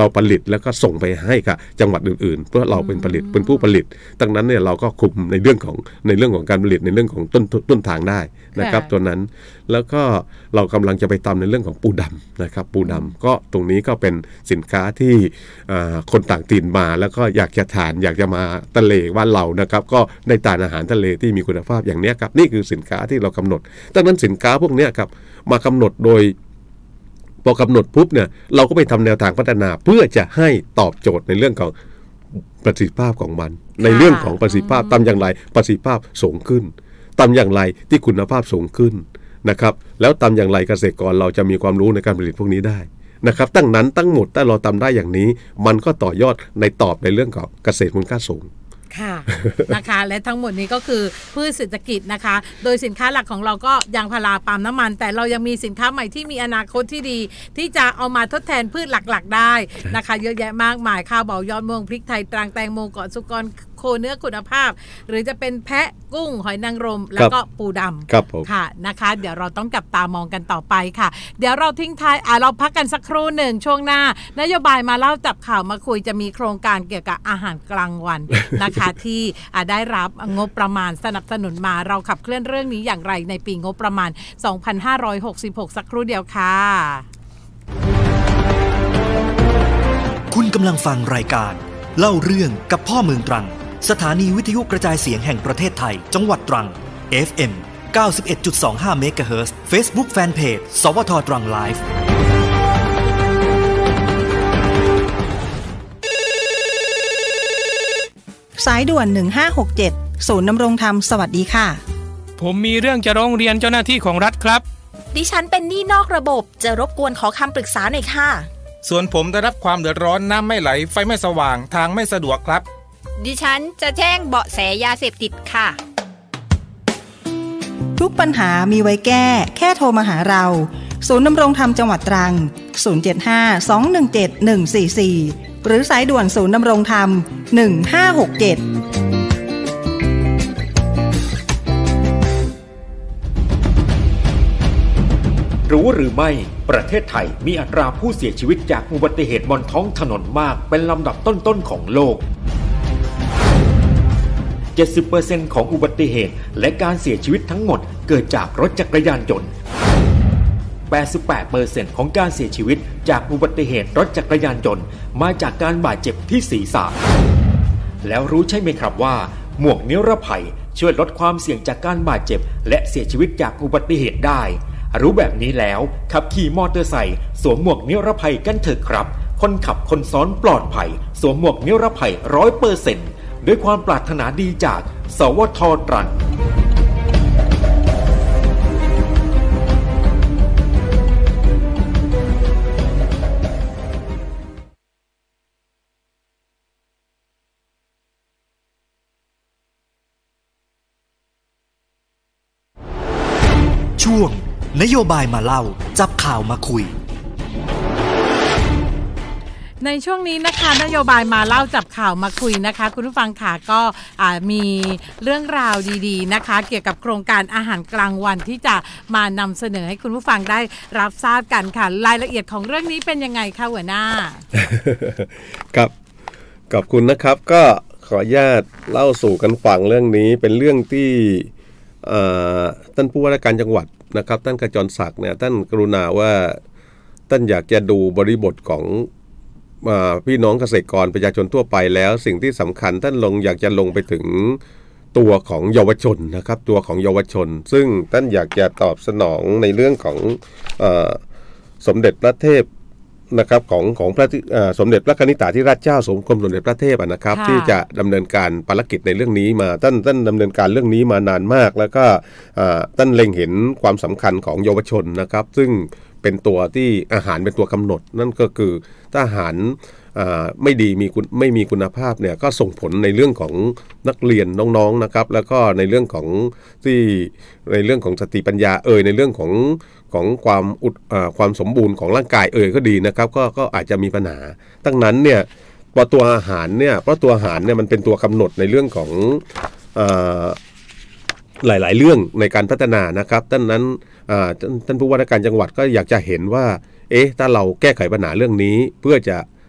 แล้วก็ส่งไปให้กับจังหวัดอื่นๆเพื่อเราเป็นผลิตเป็นผู้ผลิตดังนั้นเนี่ยเราก็คุมในเรื่องของในเรื่องของการผลิตในเรื่องของต้นต้นทางได้นะครับตัวนั้นแล้วก็เรากำลังจะไปทำในเรื่องของปูดำนะครับปูดำก็ตรงนี้ก็เป็นสินค้าที่คนต่างถิ่นมาแล้วก็อยากจะทานอยากจะมาทะเลบ้านเรานะครับก็ได้ทานอาหารทะเลที่มีคุณภาพอย่างนี้ครับนี่คือสินค้าที่เรากำหนดดังนั้นสินค้าพวกนี้ครับมากำหนดโดยพอกำหนดปุ๊บเนี่ยเราก็ไปทำแนวทางพัฒนาเพื่อจะให้ตอบโจทย์ในเรื่องของประสิทธิภาพของมันในเรื่องของประสิทธิภาพทำอย่างไรประสิทธิภาพสูงขึ้นทำอย่างไรที่คุณภาพสูงขึ้นนะครับแล้วทำอย่างไรเกษตรกรเราจะมีความรู้ในการผลิตพวกนี้ได้นะครับตั้งนั้นตั้งหมดถ้าเราทำได้อย่างนี้มันก็ต่อยอดในตอบในเรื่องของเกษตรมูลค่าสูงค่ะ นะคะและทั้งหมดนี้ก็คือพืชเศรษฐกิจนะคะโดยสินค้าหลักของเราก็ยางพาราปาล์มน้ำมันแต่เรายังมีสินค้าใหม่ที่มีอนาคตที่ดีที่จะเอามาทดแทนพืชหลักๆได้นะคะเยอะแยะมากมายข้าวเบายอดม่วงพริกไทยตรังแตงโมเกาะสุกรโคเนื้อคุณภาพหรือจะเป็นแพะกุ้งหอยนางรมแล้วก็ปูดำค่ะนะคะเดี๋ยวเราต้องจับตามองกันต่อไปค่ะเดี๋ยวเราทิ้งท้ายอ่ะเราพักกันสักครู่หนึ่งช่วงหน้านโยบายมาเล่าจับข่าวมาคุยจะมีโครงการเกี่ยวกับอาหารกลางวันนะคะที่ได้รับงบประมาณสนับสนุนมาเราขับเคลื่อนเรื่องนี้อย่างไรในปีงบประมาณสองพันห้าร้อยหกสิบหกสักครู่เดียวค่ะคุณกำลังฟังรายการเล่าเรื่องกับพ่อเมืองตรังสถานีวิทยุกระจายเสียงแห่งประเทศไทยจังหวัดตรัง เอฟ เอ็ม เก้าสิบเอ็ดจุดสองห้า เมกะเฮิรตซ์ Facebook Fanpage สวท.ตรังไลฟ์สายด่วนหนึ่งห้าหกเจ็ดศูนย์ดำรงธรรมสวัสดีค่ะผมมีเรื่องจะร้องเรียนเจ้าหน้าที่ของรัฐครับดิฉันเป็นหนี้นอกระบบจะรบกวนขอคำปรึกษาหน่อยค่ะส่วนผมได้รับความเดือดร้อนน้ำไม่ไหลไฟไม่สว่างทางไม่สะดวกครับดิฉันจะแจ้งเบาะแสยาเสพติดค่ะทุกปัญหามีไว้แก้แค่โทรมาหาเราศูนย์ดำรงธรรมจังหวัดตรังศูนย์ เจ็ด ห้า สอง หนึ่ง เจ็ด หนึ่ง สี่ สี่หรือสายด่วนศูนย์ดำรงธรรมหนึ่งห้าหกเจ็ดรู้หรือไม่ประเทศไทยมีอัตราผู้เสียชีวิตจากอุบัติเหตุบนท้องถนนมากเป็นลำดับต้นๆของโลก เจ็ดสิบเปอร์เซ็นต์ ของอุบัติเหตุและการเสียชีวิตทั้งหมดเกิดจากรถจักรยานยนต์ แปดสิบแปดเปอร์เซ็นต์ ของการเสียชีวิตจากอุบัติเหตุรถจักรยานยนต์มาจากการบาดเจ็บที่ศีรษะแล้วรู้ใช่ไหมครับว่าหมวกนิรภัยช่วยลดความเสี่ยงจากการบาดเจ็บและเสียชีวิตจากอุบัติเหตุได้รู้แบบนี้แล้วขับขี่มอเตอร์ไซค์สวมหมวกนิรภัยกันเถอะครับคนขับคนซ้อนปลอดภัยสวมหมวกนิรภัย ร้อยเปอร์เซ็นต์ ด้วยความปรารถนาดีจากสวท.ตรังช่วงนโยบายมาเล่าจับข่าวมาคุยในช่วงนี้นะคะนโยบายมาเล่าจับข่าวมาคุยนะคะคุณผู้ฟังค่ะก็มีเรื่องราวดีๆนะคะเกี่ยวกับโครงการอาหารกลางวันที่จะมานำเสนอให้คุณผู้ฟังได้รับทราบกันค่ะรายละเอียดของเรื่องนี้เป็นยังไงคะหัวหน้าครับขอบคุณนะครับก็ขออนุญาตเล่าสู่กันฟังเรื่องนี้เป็นเรื่องที่ท่านผู้ว่าราชการจังหวัดนะครับท่านขจรศักดิ์เนี่ยท่านกรุณาว่าท่านอยากจะดูบริบทของพี่น้องเกษตรกรประชาชนทั่วไปแล้วสิ่งที่สำคัญท่านลงอยากจะลงไปถึงตัวของเยาวชนนะครับตัวของเยาวชนซึ่งท่านอยากจะตอบสนองในเรื่องของเอ่อสมเด็จพระเทพนะครับของของพระสมเด็จพระกนิษฐาธิราชเจ้าสมคมสมเด็จพระเทพนะครับที่จะดำเนินการภารกิจในเรื่องนี้มาท่านท่านดำเนินการเรื่องนี้มานานมากแล้วก็ท่านเล็งเห็นความสำคัญของเยาวชนนะครับซึ่งเป็นตัวที่อาหารเป็นตัวกำหนดนั่นก็คือถ้าอาหารไม่ดีมีไม่มีคุณภาพเนี่ยก็ส่งผลในเรื่องของนักเรียนน้องๆนะครับแล้วก็ในเรื่องของที่ในเรื่องของสติปัญญาเอ่ยในเรื่องของของความอุดความสมบูรณ์ของร่างกายเอ่ยก็ดีนะครับก็ก็อาจจะมีปัญหาดังนั้นเนี่ยพอตัวอาหารเนี่ยเพราะตัวอาหารเนี่ยมันเป็นตัวกำหนดในเรื่องของหลายๆเรื่องในการพัฒนานะครับท่านนั้นท่านผู้ว่าราชการจังหวัดก็อยากจะเห็นว่าเอ๊ะถ้าเราแก้ไขปัญหาเรื่องนี้เพื่อจะ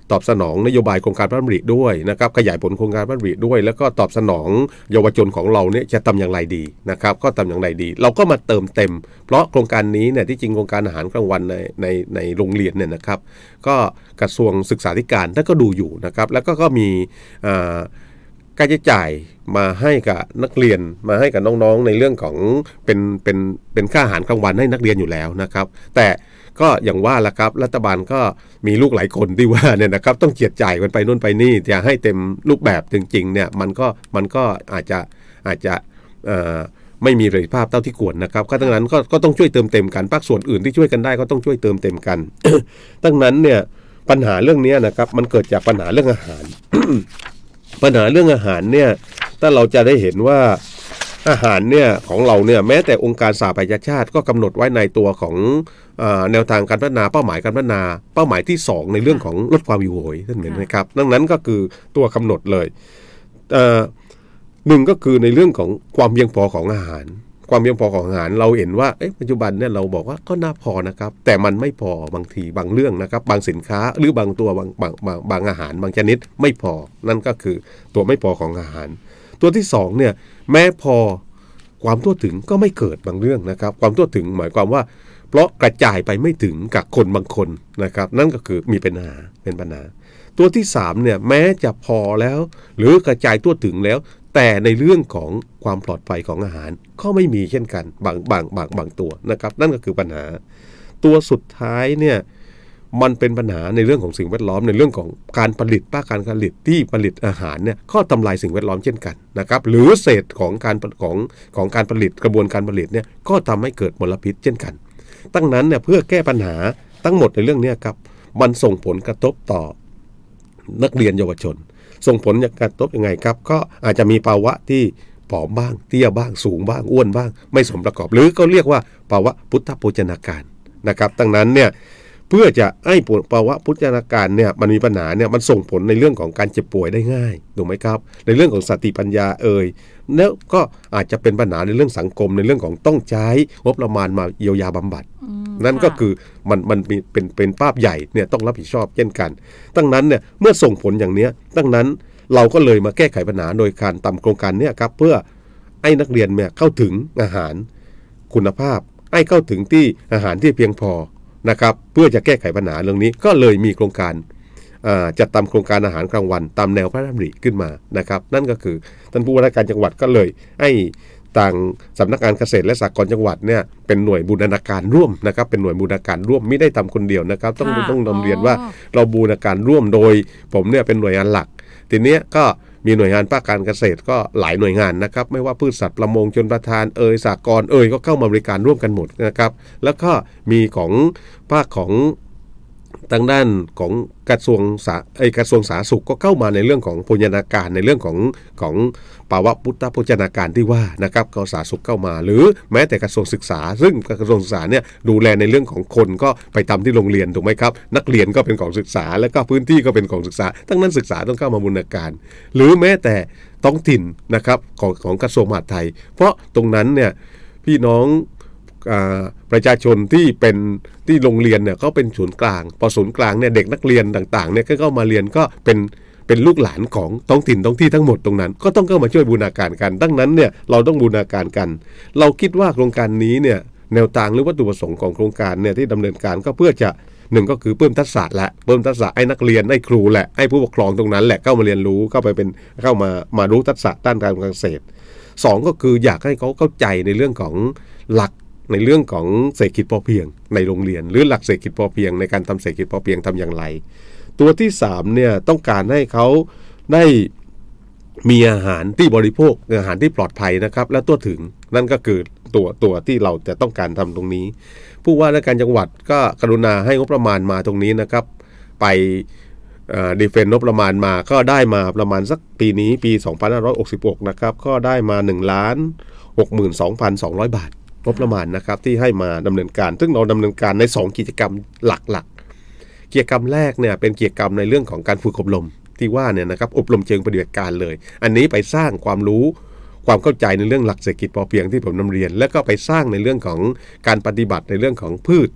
ตอบสนองนโยบายโครงการพระราชดำริด้วยนะครับขยายผลโครงการพระราชดำริด้วยแล้วก็ตอบสนองเยาวชนของเราเนี่ยจะทำอย่างไรดีนะครับก็ทำอย่างไรดีเราก็มาเติมเต็มเพราะโครงการนี้เนี่ยที่จริงโครงการอาหารกลางวันในในในโรงเรียนเนี่ยนะครับก็กระทรวงศึกษาธิการท่านก็ดูอยู่นะครับแล้วก็ก็มีค่าใช้จ่ายมาให้กับนักเรียนมาให้กับน้องๆในเรื่องของเป็นเป็นเป็นค่าอาหารกลางวันให้นักเรียนอยู่แล้วนะครับแต่ก็อย่างว่าละครับรัฐบาลก็มีลูกหลายคนที่ว่าเนี่ยนะครับต้องเจียดจ่ายกันไปนู่นไปนี่จะให้เต็มรูปแบบจริงๆเนี่ยมันก็มันก็อาจจะอาจจะไม่มีประสิทธิภาพเท่าที่ควรนะครับก็ดังนั้นก็ก็ต้องช่วยเติมเต็มกันภาคส่วนอื่นที่ช่วยกันได้ก็ต้องช่วยเติมเต็มกัน ดังนั้นเนี่ยปัญหาเรื่องนี้นะครับมันเกิดจากปัญหาเรื่องอาหาร ปัญหาเรื่องอาหารเนี่ยถ้าเราจะได้เห็นว่าอาหารเนี่ยของเราเนี่ยแม้แต่องค์การสหประชาชาติก็กำหนดไว้ในตัวของเอ่อแนวทางการพัฒนาเป้าหมายการพัฒนาเป้าหมายที่สองในเรื่องของลดความหิวโหยท่านเห็นไหมครับดังนั้นก็คือตัวกำหนดเลยเอ่อหนึ่งก็คือในเรื่องของความเพียงพอของอาหารความเพียงพอของอาหารเราเห็นว่าปัจจุบันเนี่ยเราบอกว่าก็น่าพอนะครับแต่มันไม่พอบางทีบางเรื่องนะครับบางสินค้าหรือบางตัวบางบางบางบางอาหารบางชนิดไม่พอนั่นก็คือตัวไม่พอของอาหารตัวที่สองเนี่ยแม้พอความทั่วถึงก็ไม่เกิดบางเรื่องนะครับความทั่วถึงหมายความว่าเพราะกระจายไปไม่ถึงกับคนบางคนนะครับนั่นก็คือมีปัญหาเป็นปัญหาตัวที่สามเนี่ยแม้จะพอแล้วหรือกระจายทั่วถึงแล้วแต่ในเรื่องของความปลอดภัยของอาหารก็ไม่มีเช่นกันบางบางบางบางตัวนะครับนั่นก็คือปัญหาตัวสุดท้ายเนี่ยมันเป็นปัญหาในเรื่องของสิ่งแวดล้อมในเรื่องของการผลิตภาคการผลิตที่ผลิตอาหารเนี่ยก็ทำลายสิ่งแวดล้อมเช่นกันนะครับหรือเศษของการของของการผลิตกระบวนการผลิตเนี่ยก็ทำให้เกิดมลพิษเช่นกันดังนั้นเนี่ยเพื่อแก้ปัญหาทั้งหมดในเรื่องนี้ครับมันส่งผลกระทบต่อนักเรียนเยาวชนส่งผลกระทบยังไงครับก็อาจจะมีภาวะที่ผอมบ้างเตี้ยบ้างสูงบ้างอ้วนบ้างไม่สมประกอบหรือก็เรียกว่าภาวะพุทธโภชนาการนะครับดังนั้นเนี่ยเพื่อจะให้ภาวะพุทธโภชนาการเนี่ยมันมีปัญหาเนี่ยมันส่งผลในเรื่องของการเจ็บป่วยได้ง่ายถูกไหมครับในเรื่องของสติปัญญาเอ่ยแล้วก็อาจจะเป็นปัญหาในเรื่องสังคมในเรื่องของต้องใช้งบประมาณมาเยียวยาบำบัดนั่นก็คือมันมันมีเป็นเป็นภาพใหญ่เนี่ยต้องรับผิดชอบเช่นกันดังนั้นเนี่ยเมื่อส่งผลอย่างนี้ดังนั้นเราก็เลยมาแก้ไขปัญหาโดยการทำโครงการนี้ครับเพื่อให้นักเรียนเนี่ยเข้าถึงอาหารคุณภาพให้เข้าถึงที่อาหารที่เพียงพอนะครับเพื่อจะแก้ไขปัญหาเรื่องนี้ก็เลยมีโครงการจัดทำโครงการอาหารกลางวันตามแนวพระราชดำริขึ้นมานะครับนั่นก็คือท่านผู้ว่าราชการจังหวัดก็เลยให้ทางสำนักงานเกษตรและสหกรณ์จังหวัดเนี่ยเป็นหน่วยบูรณาการร่วมนะครับเป็นหน่วยบูรณาการร่วมไม่ได้ทำคนเดียวนะครับต้องต้องนำเรียนว่าเราบูรณาการร่วมโดยผมเนี่ยเป็นหน่วยงานหลักทีนี้ก็มีหน่วยงานภาคการเกษตรก็หลายหน่วยงานนะครับไม่ว่าพืชสัตว์ประมงชลประทานเอ่ยสหกรณ์เอ่ยก็เข้ามาบริการร่วมกันหมดนะครับแล้วก็มีของภาคของทางด้านของกระทรวงสาไอกระทรวงสาธารณสุขก็เข้ามาในเรื่องของโภชนาการในเรื่องของของภาวะพุทธโภชนาการที่ว่านะครับกระทรวงสาธารณสุขเข้ามาหรือแม้แต่กระทรวงศึกษาซึ่งกระทรวงศึกษาเนี่ยดูแลในเรื่องของคนก็ไปทำที่โรงเรียนถูกไหมครับนักเรียนก็เป็นของศึกษาแล้วก็พื้นที่ก็เป็นของศึกษาทั้งนั้นศึกษาต้องเข้ามาบูรณาการหรือแม้แต่ท้องถิ่นนะครับของของกระทรวงมหาดไทยเพราะตรงนั้นเนี่ยพี่น้องประชาชนที่เป็นที่โรงเรียนเนี่ยเขาเป็นศูนย์กลางพอศูนย์กลางเนี่ยเด็กนักเรียนต่างๆเนี่ยก็เข้ามาเรียนก็เป็นเป็นลูกหลานของท้องถิ่นท้องที่ทั้งหมดตรงนั้นก็ต้องเข้ามาช่วยบูรณาการกันดังนั้นเนี่ยเราต้องบูรณาการกันเราคิดว่าโครงการนี้เนี่ยแนวทางหรือวัตถุประสงค์ของโครงการเนี่ยที่ดำเนินการก็เพื่อจะหนึ่งก็คือเพิ่มทักษะและเพิ่มทักษะให้นักเรียนให้ครูแหละให้ผู้ปกครองตรงนั้นแหละเข้ามาเรียนรู้เข้าไปเป็นเข้ามามารู้ทักษะด้านการเกษตรสองก็คืออยากให้เขาเข้าใจในเรื่องของหลักในเรื่องของเศรษฐกิจพอเพียงในโรงเรียนหรือหลักเศรษฐกิจพอเพียงในการทำเศรษฐกิจพอเพียงทำอย่างไรตัวที่สามเนี่ยต้องการให้เขาได้มีอาหารที่บริโภคอาหารที่ปลอดภัยนะครับและทั่วถึงนั่นก็คือตัวตัวที่เราจะต้องการทำตรงนี้ผู้ว่าราชการจังหวัดก็กรุณาให้งบประมาณมาตรงนี้นะครับไปดีเฟนต์งบประมาณมาก็ได้มาประมาณสักปีนี้ปีสองพันห้าร้อยหกสิบหกนะครับก็ได้มา หนึ่งล้านหกหมื่นสองพันสองร้อย บาทงบประมาณนะครับที่ให้มาดำเนินการซึ่งเราดำเนินการในสองกิจกรรมหลักๆกิจกรรมแรกเนี่ยเป็นกิจกรรมในเรื่องของการฝึกอบรมที่ว่าเนี่ยนะครับอบรมเชิงปฏิบัติการเลยอันนี้ไปสร้างความรู้ความเข้าใจในเรื่องหลักเศรษฐกิจพอเพียงที่ผมนำเรียนแล้วก็ไปสร้างในเรื่องของการปฏิบัติในเรื่องของพืช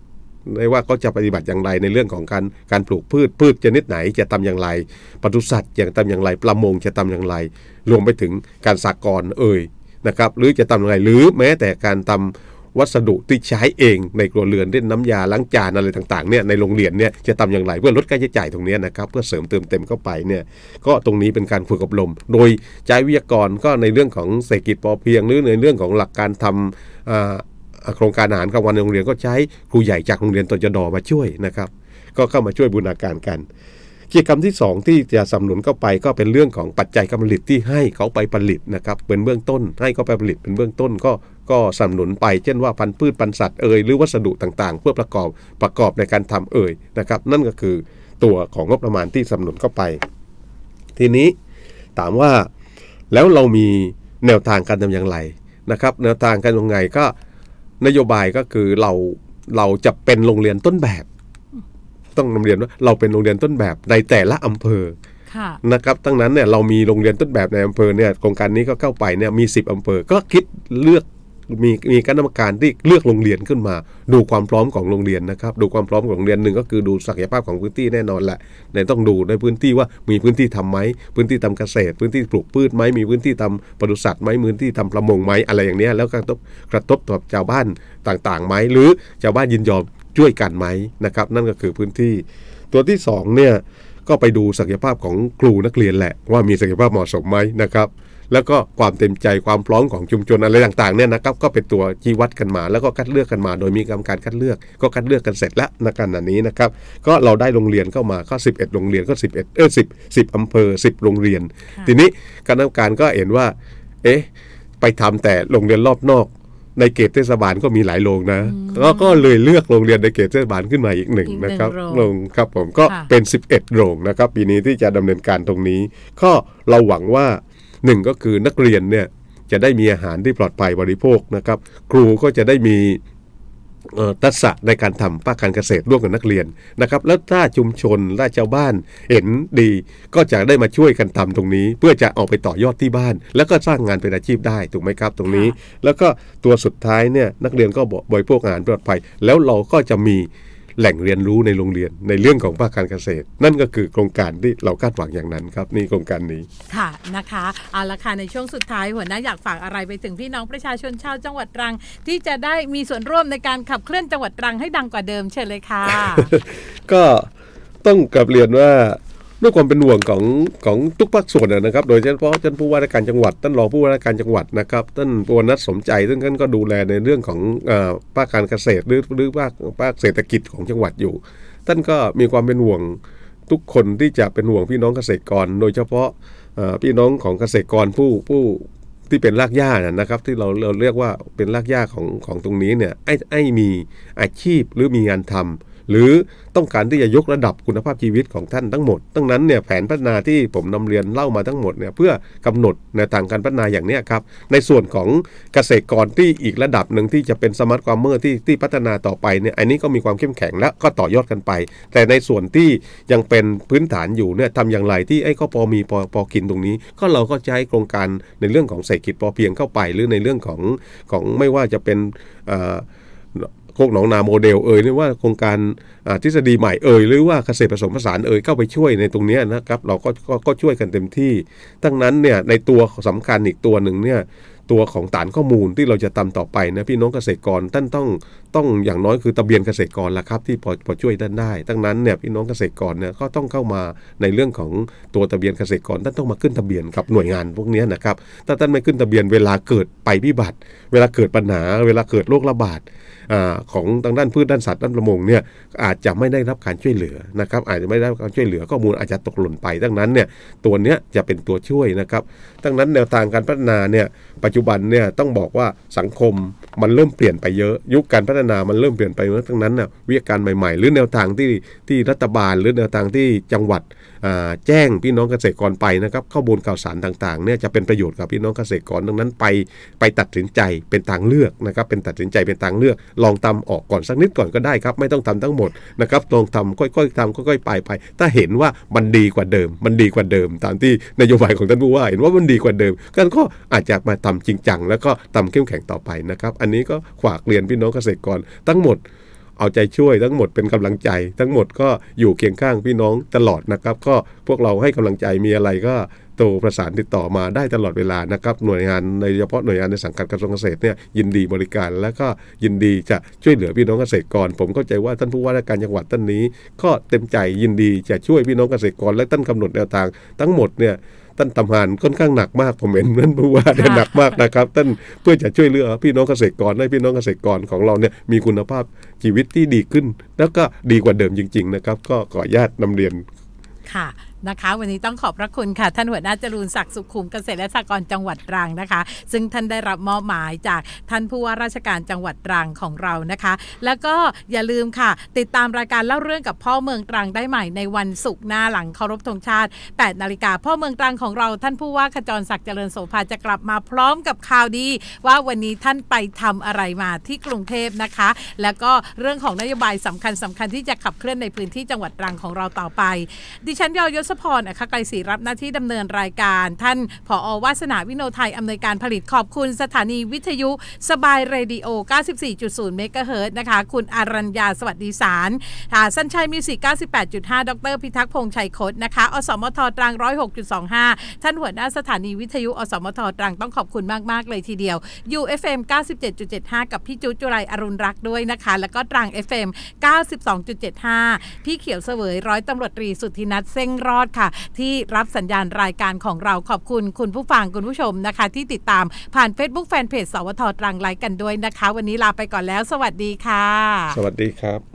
ไม่ว่าเขาจะปฏิบัติอย่างไรในเรื่องของการการปลูกพืชพืชชนิดไหนจะทำอย่างไรปศุสัตว์จะทำอย่างไรประมงจะทำอย่างไรรวมไปถึงการสหกรณ์เอ่ยนะครับหรือจะทำอย่างไรหรือแม้แต่การทำวัสดุที่ใช้เองในครัวเรือนเช่นน้ำยาล้างจานอะไรต่างๆเนี่ยในโรงเรียนเนี่ยจะทำอย่างไรเพื่อลดค่าใช้จ่ายตรงนี้นะครับเพื่อเสริมเติมเต็มเข้าไปเนี่ยก็ตรงนี้เป็นการฝึกอบรมโดยใช้วิทยากรก็ในเรื่องของเศรษฐกิจพอเพียงหรือในเรื่องของหลักการทำโครงการอาหารกลางวันในโรงเรียนก็ใช้ครูใหญ่จากโรงเรียนตจด.มาช่วยนะครับก็เข้ามาช่วยบูรณาการกันกิจกรรมที่สองที่จะสนับสนุนเข้าไปก็เป็นเรื่องของปัจจัยการผลิตที่ให้เขาไปผลิตนะครับเป็นเบื้องต้นให้เขาไปผลิตเป็นเบื้องต้นก็ก็สนับสนุนไปเช่นว่าพันธุ์พืชพันธุ์สัตว์เอ่ยหรือวัสดุต่างๆเพื่อประกอบประกอบในการทำเอ่ยนะครับนั่นก็คือตัวของงบประมาณที่สนับสนุนเข้าไปทีนี้ถามว่าแล้วเรามีแนวทางการทำอย่างไรนะครับแนวทางการยังไงก็นโยบายก็คือเราเราจะเป็นโรงเรียนต้นแบบต้องนำเรียนว่าเราเป็นโรงเรียนต้นแบบในแต่ละอำเภอนะครับตั้งนั้นเนี่ยเรามีโรงเรียนต้นแบบในอำเภอเนี่ยโครงการนี้ก็เข้าไปเนี่ยมีสิบอำเภอก็คิดเลือกมีมีคณะกรรมการที่เลือกโรงเรียนขึ้นมาดูความพร้อมของโรงเรียนนะครับดูความพร้อมของโรงเรียนหนึ่งก็คือดูศักยภาพของพื้นที่แน่นอนแหละในต้องดูในพื้นที่ว่ามีพื้นที่ทำไหมพื้นที่ทำเกษตรพื้นที่ปลูกพืชไหมมีพื้นที่ทำปศุสัตว์ไหมพื้นที่ทำประมงไหมอะไรอย่างนี้แล้วกระทบกระทบต่อชาวบ้านต่างๆไหมหรือชาวบ้านยินยอมช่วยกันไหมนะครับนั่นก็คือพื้นที่ตัวที่สองเนี่ยก็ไปดูศักยภาพของครูนักเรียนแหละว่ามีศักยภาพเหมาะสมไหมนะครับแล้วก็ความเต็มใจความพร้อมของชุมชนอะไรต่างๆเนี่ยนะครับก็เป็นตัวชี้วัดกันมาแล้วก็คัดเลือกกันมาโดยมีกรรมการคัดเลือกก็คัดเลือกกันเสร็จแล้วในขณะนี้นะครับก็เราได้โรงเรียนเข้ามาก็สิบเอ็ดโรงเรียนก็สิบเอ็ดเออสิบ สิบอำเภอสิบโรงเรียนทีนี้คณะกรรมการก็เห็นว่าเอ๊ะไปทำแต่โรงเรียนรอบนอกในเขตเทศบาลก็มีหลายโรงนะก็ก็เลยเลือกโรงเรียนในเขตเทศบาลขึ้นมาอีกหนึ่งนะครับโรงครับผมก็เป็นสิบเอ็ดโรงนะครับปีนี้ที่จะดำเนินการตรงนี้ก็เราหวังว่าหนึ่งก็คือนักเรียนเนี่ยจะได้มีอาหารที่ปลอดภัยบริโภคนะครับครูก็จะได้มีทักษะในการทำภาคการเกษตรร่วมกับนักเรียนนะครับแล้วถ้าชุมชนและชาวบ้านเห็นดีก็จะได้มาช่วยกันทำตรงนี้เพื่อจะออกไปต่อยอดที่บ้านแล้วก็สร้างงานเป็นอาชีพได้ถูกไหมครับตรงนี้แล้วก็ตัวสุดท้ายเนี่ยนักเรียนก็บริโภคอาหารปลอดภัยแล้วเราก็จะมีแหล่งเรียนรู้ในโรงเรียนในเรื่องของภาคการเกษตรนั่นก็คือโครงการที่เราคาดหวังอย่างนั้นครับนี่โครงการนี้ค่ะนะคะเอาละค่ะในช่วงสุดท้ายหัวหน้าอยากฝากอะไรไปถึงพี่น้องประชาชนชาวจังหวัดตรังที่จะได้มีส่วนร่วมในการขับเคลื่อนจังหวัดตรังให้ดังกว่าเดิมเชิญเลยค่ะก็ต้องกลับเรียนว่าด้วยความเป็นห่วงของของทุกภาคส่วนนะครับโดยเฉพาะท่านผู้ว่าราชการจังหวัดท่านรองผู้ว่าราชการจังหวัดนะครับท่านปวนัสสมใจซึ่งท่านก็ดูแลในเรื่องของภาคการเกษตรหรือหรือภาคภาคเศรษฐกิจของจังหวัดอยู่ท่านก็มีความเป็นห่วงทุกคนที่จะเป็นห่วงพี่น้องเกษตรกรโดยเฉพาะพี่น้องของเกษตรกรผู้ผู้ที่เป็นรากหญ้านะครับที่เราเราเรียกว่าเป็นรากหญ้าของของตรงนี้เนี่ยไอ้ไอ้มีอาชีพหรือมีงานทำหรือต้องการที่จะยกระดับคุณภาพชีวิตของท่านทั้งหมดดังนั้นเนี่ยแผนพัฒนาที่ผมนำเรียนเล่ามาทั้งหมดเนี่ยเพื่อกำหนดในทางการพัฒนาอย่างนี้ครับในส่วนของเกษตรกรที่อีกระดับหนึ่งที่จะเป็นสมาร์ทฟาร์มเมอร์ที่ที่พัฒนาต่อไปเนี่ยอันนี้ก็มีความเข้มแข็งและก็ต่อยอดกันไปแต่ในส่วนที่ยังเป็นพื้นฐานอยู่เนี่ยทำอย่างไรที่ไอ้ก็พอมีพอพอกินตรงนี้ก็เราก็ใช้โครงการในเรื่องของเศรษฐกิจพอเพียงเข้าไปหรือในเรื่องของของไม่ว่าจะเป็นโคกหนองนาโมเดลเอ่ยหรือว่าโครงการทฤษฎีใหม่เอ่ยหรือว่าเกษตรผสมผสานเอ่ยเข้าไปช่วยในตรงนี้นะครับเราก็ก็ช่วยกันเต็มที่ทั้งนั้นเนี่ยในตัวสำคัญอีกตัวหนึ่งเนี่ยตัวของฐานข้อมูลที่เราจะทำต่อไปนะพี่น้องเกษตรกรท่านต้องต้องอย่างน้อยคือทะเบียนเกษตรกรละครับที่พอพอช่วยท่านได้ทั้งนั้นเนี่ยพี่น้องเกษตรกรเนี่ยก็ต้องเข้ามาในเรื่องของตัวทะเบียนเกษตรกรท่านต้องมาขึ้นทะเบียนกับหน่วยงานพวกนี้นะครับถ้าท่านไม่ขึ้นทะเบียนเวลาเกิดภัยพิบัติเวลาเกิดปัญหาเวลาเกิดโรคระบาดของทางด้านพืชด้านสัตว์ด้านประมงเนี่ยอาจจะไม่ได้รับการช่วยเหลือนะครับอาจจะไม่ได้รับการช่วยเหลือข้อมูลอาจจะตกหล่นไปดังนั้นเนี่ยตัวเนี้ยจะเป็นตัวช่วยนะครับดังนั้นแนวทางการพัฒนาเนี่ยปัจจุบันเนี่ยต้องบอกว่าสังคมมันเริ่มเปลี่ยนไปเยอะยุคการพัฒนามันเริ่มเปลี่ยนไปเมื่อทั้งนั้นน่ะวิทยาการใหม่ๆหรือแนวทางที่ที่รัฐบาลหรือแนวทางที่จังหวัดแจ้งพี่น้องเกษตรกรไปนะครับข้อมูลข่าวสารต่างๆเนี่ยจะเป็นประโยชน์กับพี่น้องเกษตรกรดังนั้นไปไปตัดสินใจเป็นทางเลือกนะครับเป็นตัดสินใจเป็นทางเลือกลองทำออกก่อนสักนิดก่อนก็ได้ครับไม่ต้องทำทั้งหมดนะครับลองทำค่อยๆทำค่อยๆไปไปถ้าเห็นว่ามันดีกว่าเดิมมันดีกว่าเดิมตามที่นโยบายของท่านผู้ว่าเห็นว่ามันดีกว่าเดิมก็อาจจะมาทำจริงจังแล้วก็ทำเข้มแข็งต่อไปนะครับอันนี้ก็ฝากเรียนพี่น้องเกษตรกรทั้งหมดเอาใจช่วยทั้งหมดเป็นกำลังใจทั้งหมดก็อยู่เคียงข้างพี่น้องตลอดนะครับก็พวกเราให้กำลังใจมีอะไรก็โทรประสานติดต่อมาได้ตลอดเวลานะครับหน่วยงานในเฉพาะหน่วยงานในสังกัดกระทรวงเกษตรเนี่ยยินดีบริการและก็ยินดีจะช่วยเหลือพี่น้องเกษตรกรผมเข้าใจว่าท่านผู้ว่าราชการจังหวัดท่านนี้ก็เต็มใจยินดีจะช่วยพี่น้องเกษตรกรและท่านกำหนดแนวทางทั้งหมดเนี่ยท่านทำงานค่อนข้างหนักมากผมเห็นท่านผู้ว่าเนี่ยหนักมากนะครับท่านเพื่อจะช่วยเหลือพี่น้องเกษตรกรให้พี่น้องเกษตรกรของเราเนี่ยมีคุณภาพชีวิตที่ดีขึ้นแล้วก็ดีกว่าเดิมจริงๆนะครับก็ขออนุญาตนำเรียนค่ะนะคะวันนี้ต้องขอบพระคุณค่ะท่านหัวหน้าจรูญศักดิ์สุขุมเกษตรและสหกรณ์จังหวัดตรังนะคะซึ่งท่านได้รับมอบหมายจากท่านผู้ว่าราชการจังหวัดตรังของเรานะคะแล้วก็อย่าลืมค่ะติดตามรายการเล่าเรื่องกับพ่อเมืองตรังได้ใหม่ในวันศุกร์หน้าหลังเคารพธงชาติแปดนาฬิกาพ่อเมืองตรังของเราท่านผู้ว่าขจรศักดิ์เจริญโสภาจะกลับมาพร้อมกับข่าวดีว่าวันนี้ท่านไปทำอะไรมาที่กรุงเทพนะคะแล้วก็เรื่องของนโยบายสำคัญสำคัญที่จะขับเคลื่อนในพื้นที่จังหวัดตรังของเราต่อไปดิฉันยอยศพรนะคะไกรศรีรับหน้าที่ดำเนินรายการท่านผอ.วาสนาวิโนไทยอำนวยการผลิตขอบคุณสถานีวิทยุสบายเรดิโอ เก้าสิบสี่จุดศูนย์ เมกะเฮิรตซ์นะคะคุณอารัญญาสวัสดีสารสัญชัยมิวสิก เก้าสิบแปดจุดห้า ดร.พิทักษ์พงษ์ชัยคดนะคะอสมทตรัง หนึ่งร้อยหกจุดสองห้า ท่านหัวหน้าสถานีวิทยุอสมทตรังต้องขอบคุณมากๆเลยทีเดียว ยู เอฟ เอ็ม เก้าสิบเจ็ดจุดเจ็ดห้า กับพี่จุจุไรอรุณรักษ์ด้วยนะคะแล้วก็ตรัง เอฟ เอ็ม เก้าสิบสองจุดเจ็ดห้า พี่เขียวเสวยร้อยตำรวจตรีสุทธินัทเส้งรอดค่ะที่รับสัญญาณรายการของเราขอบคุณคุณผู้ฟังคุณผู้ชมนะคะที่ติดตามผ่าน Facebook Fanpage สวทตรังไลค์กันด้วยนะคะวันนี้ลาไปก่อนแล้วสวัสดีค่ะสวัสดีครับ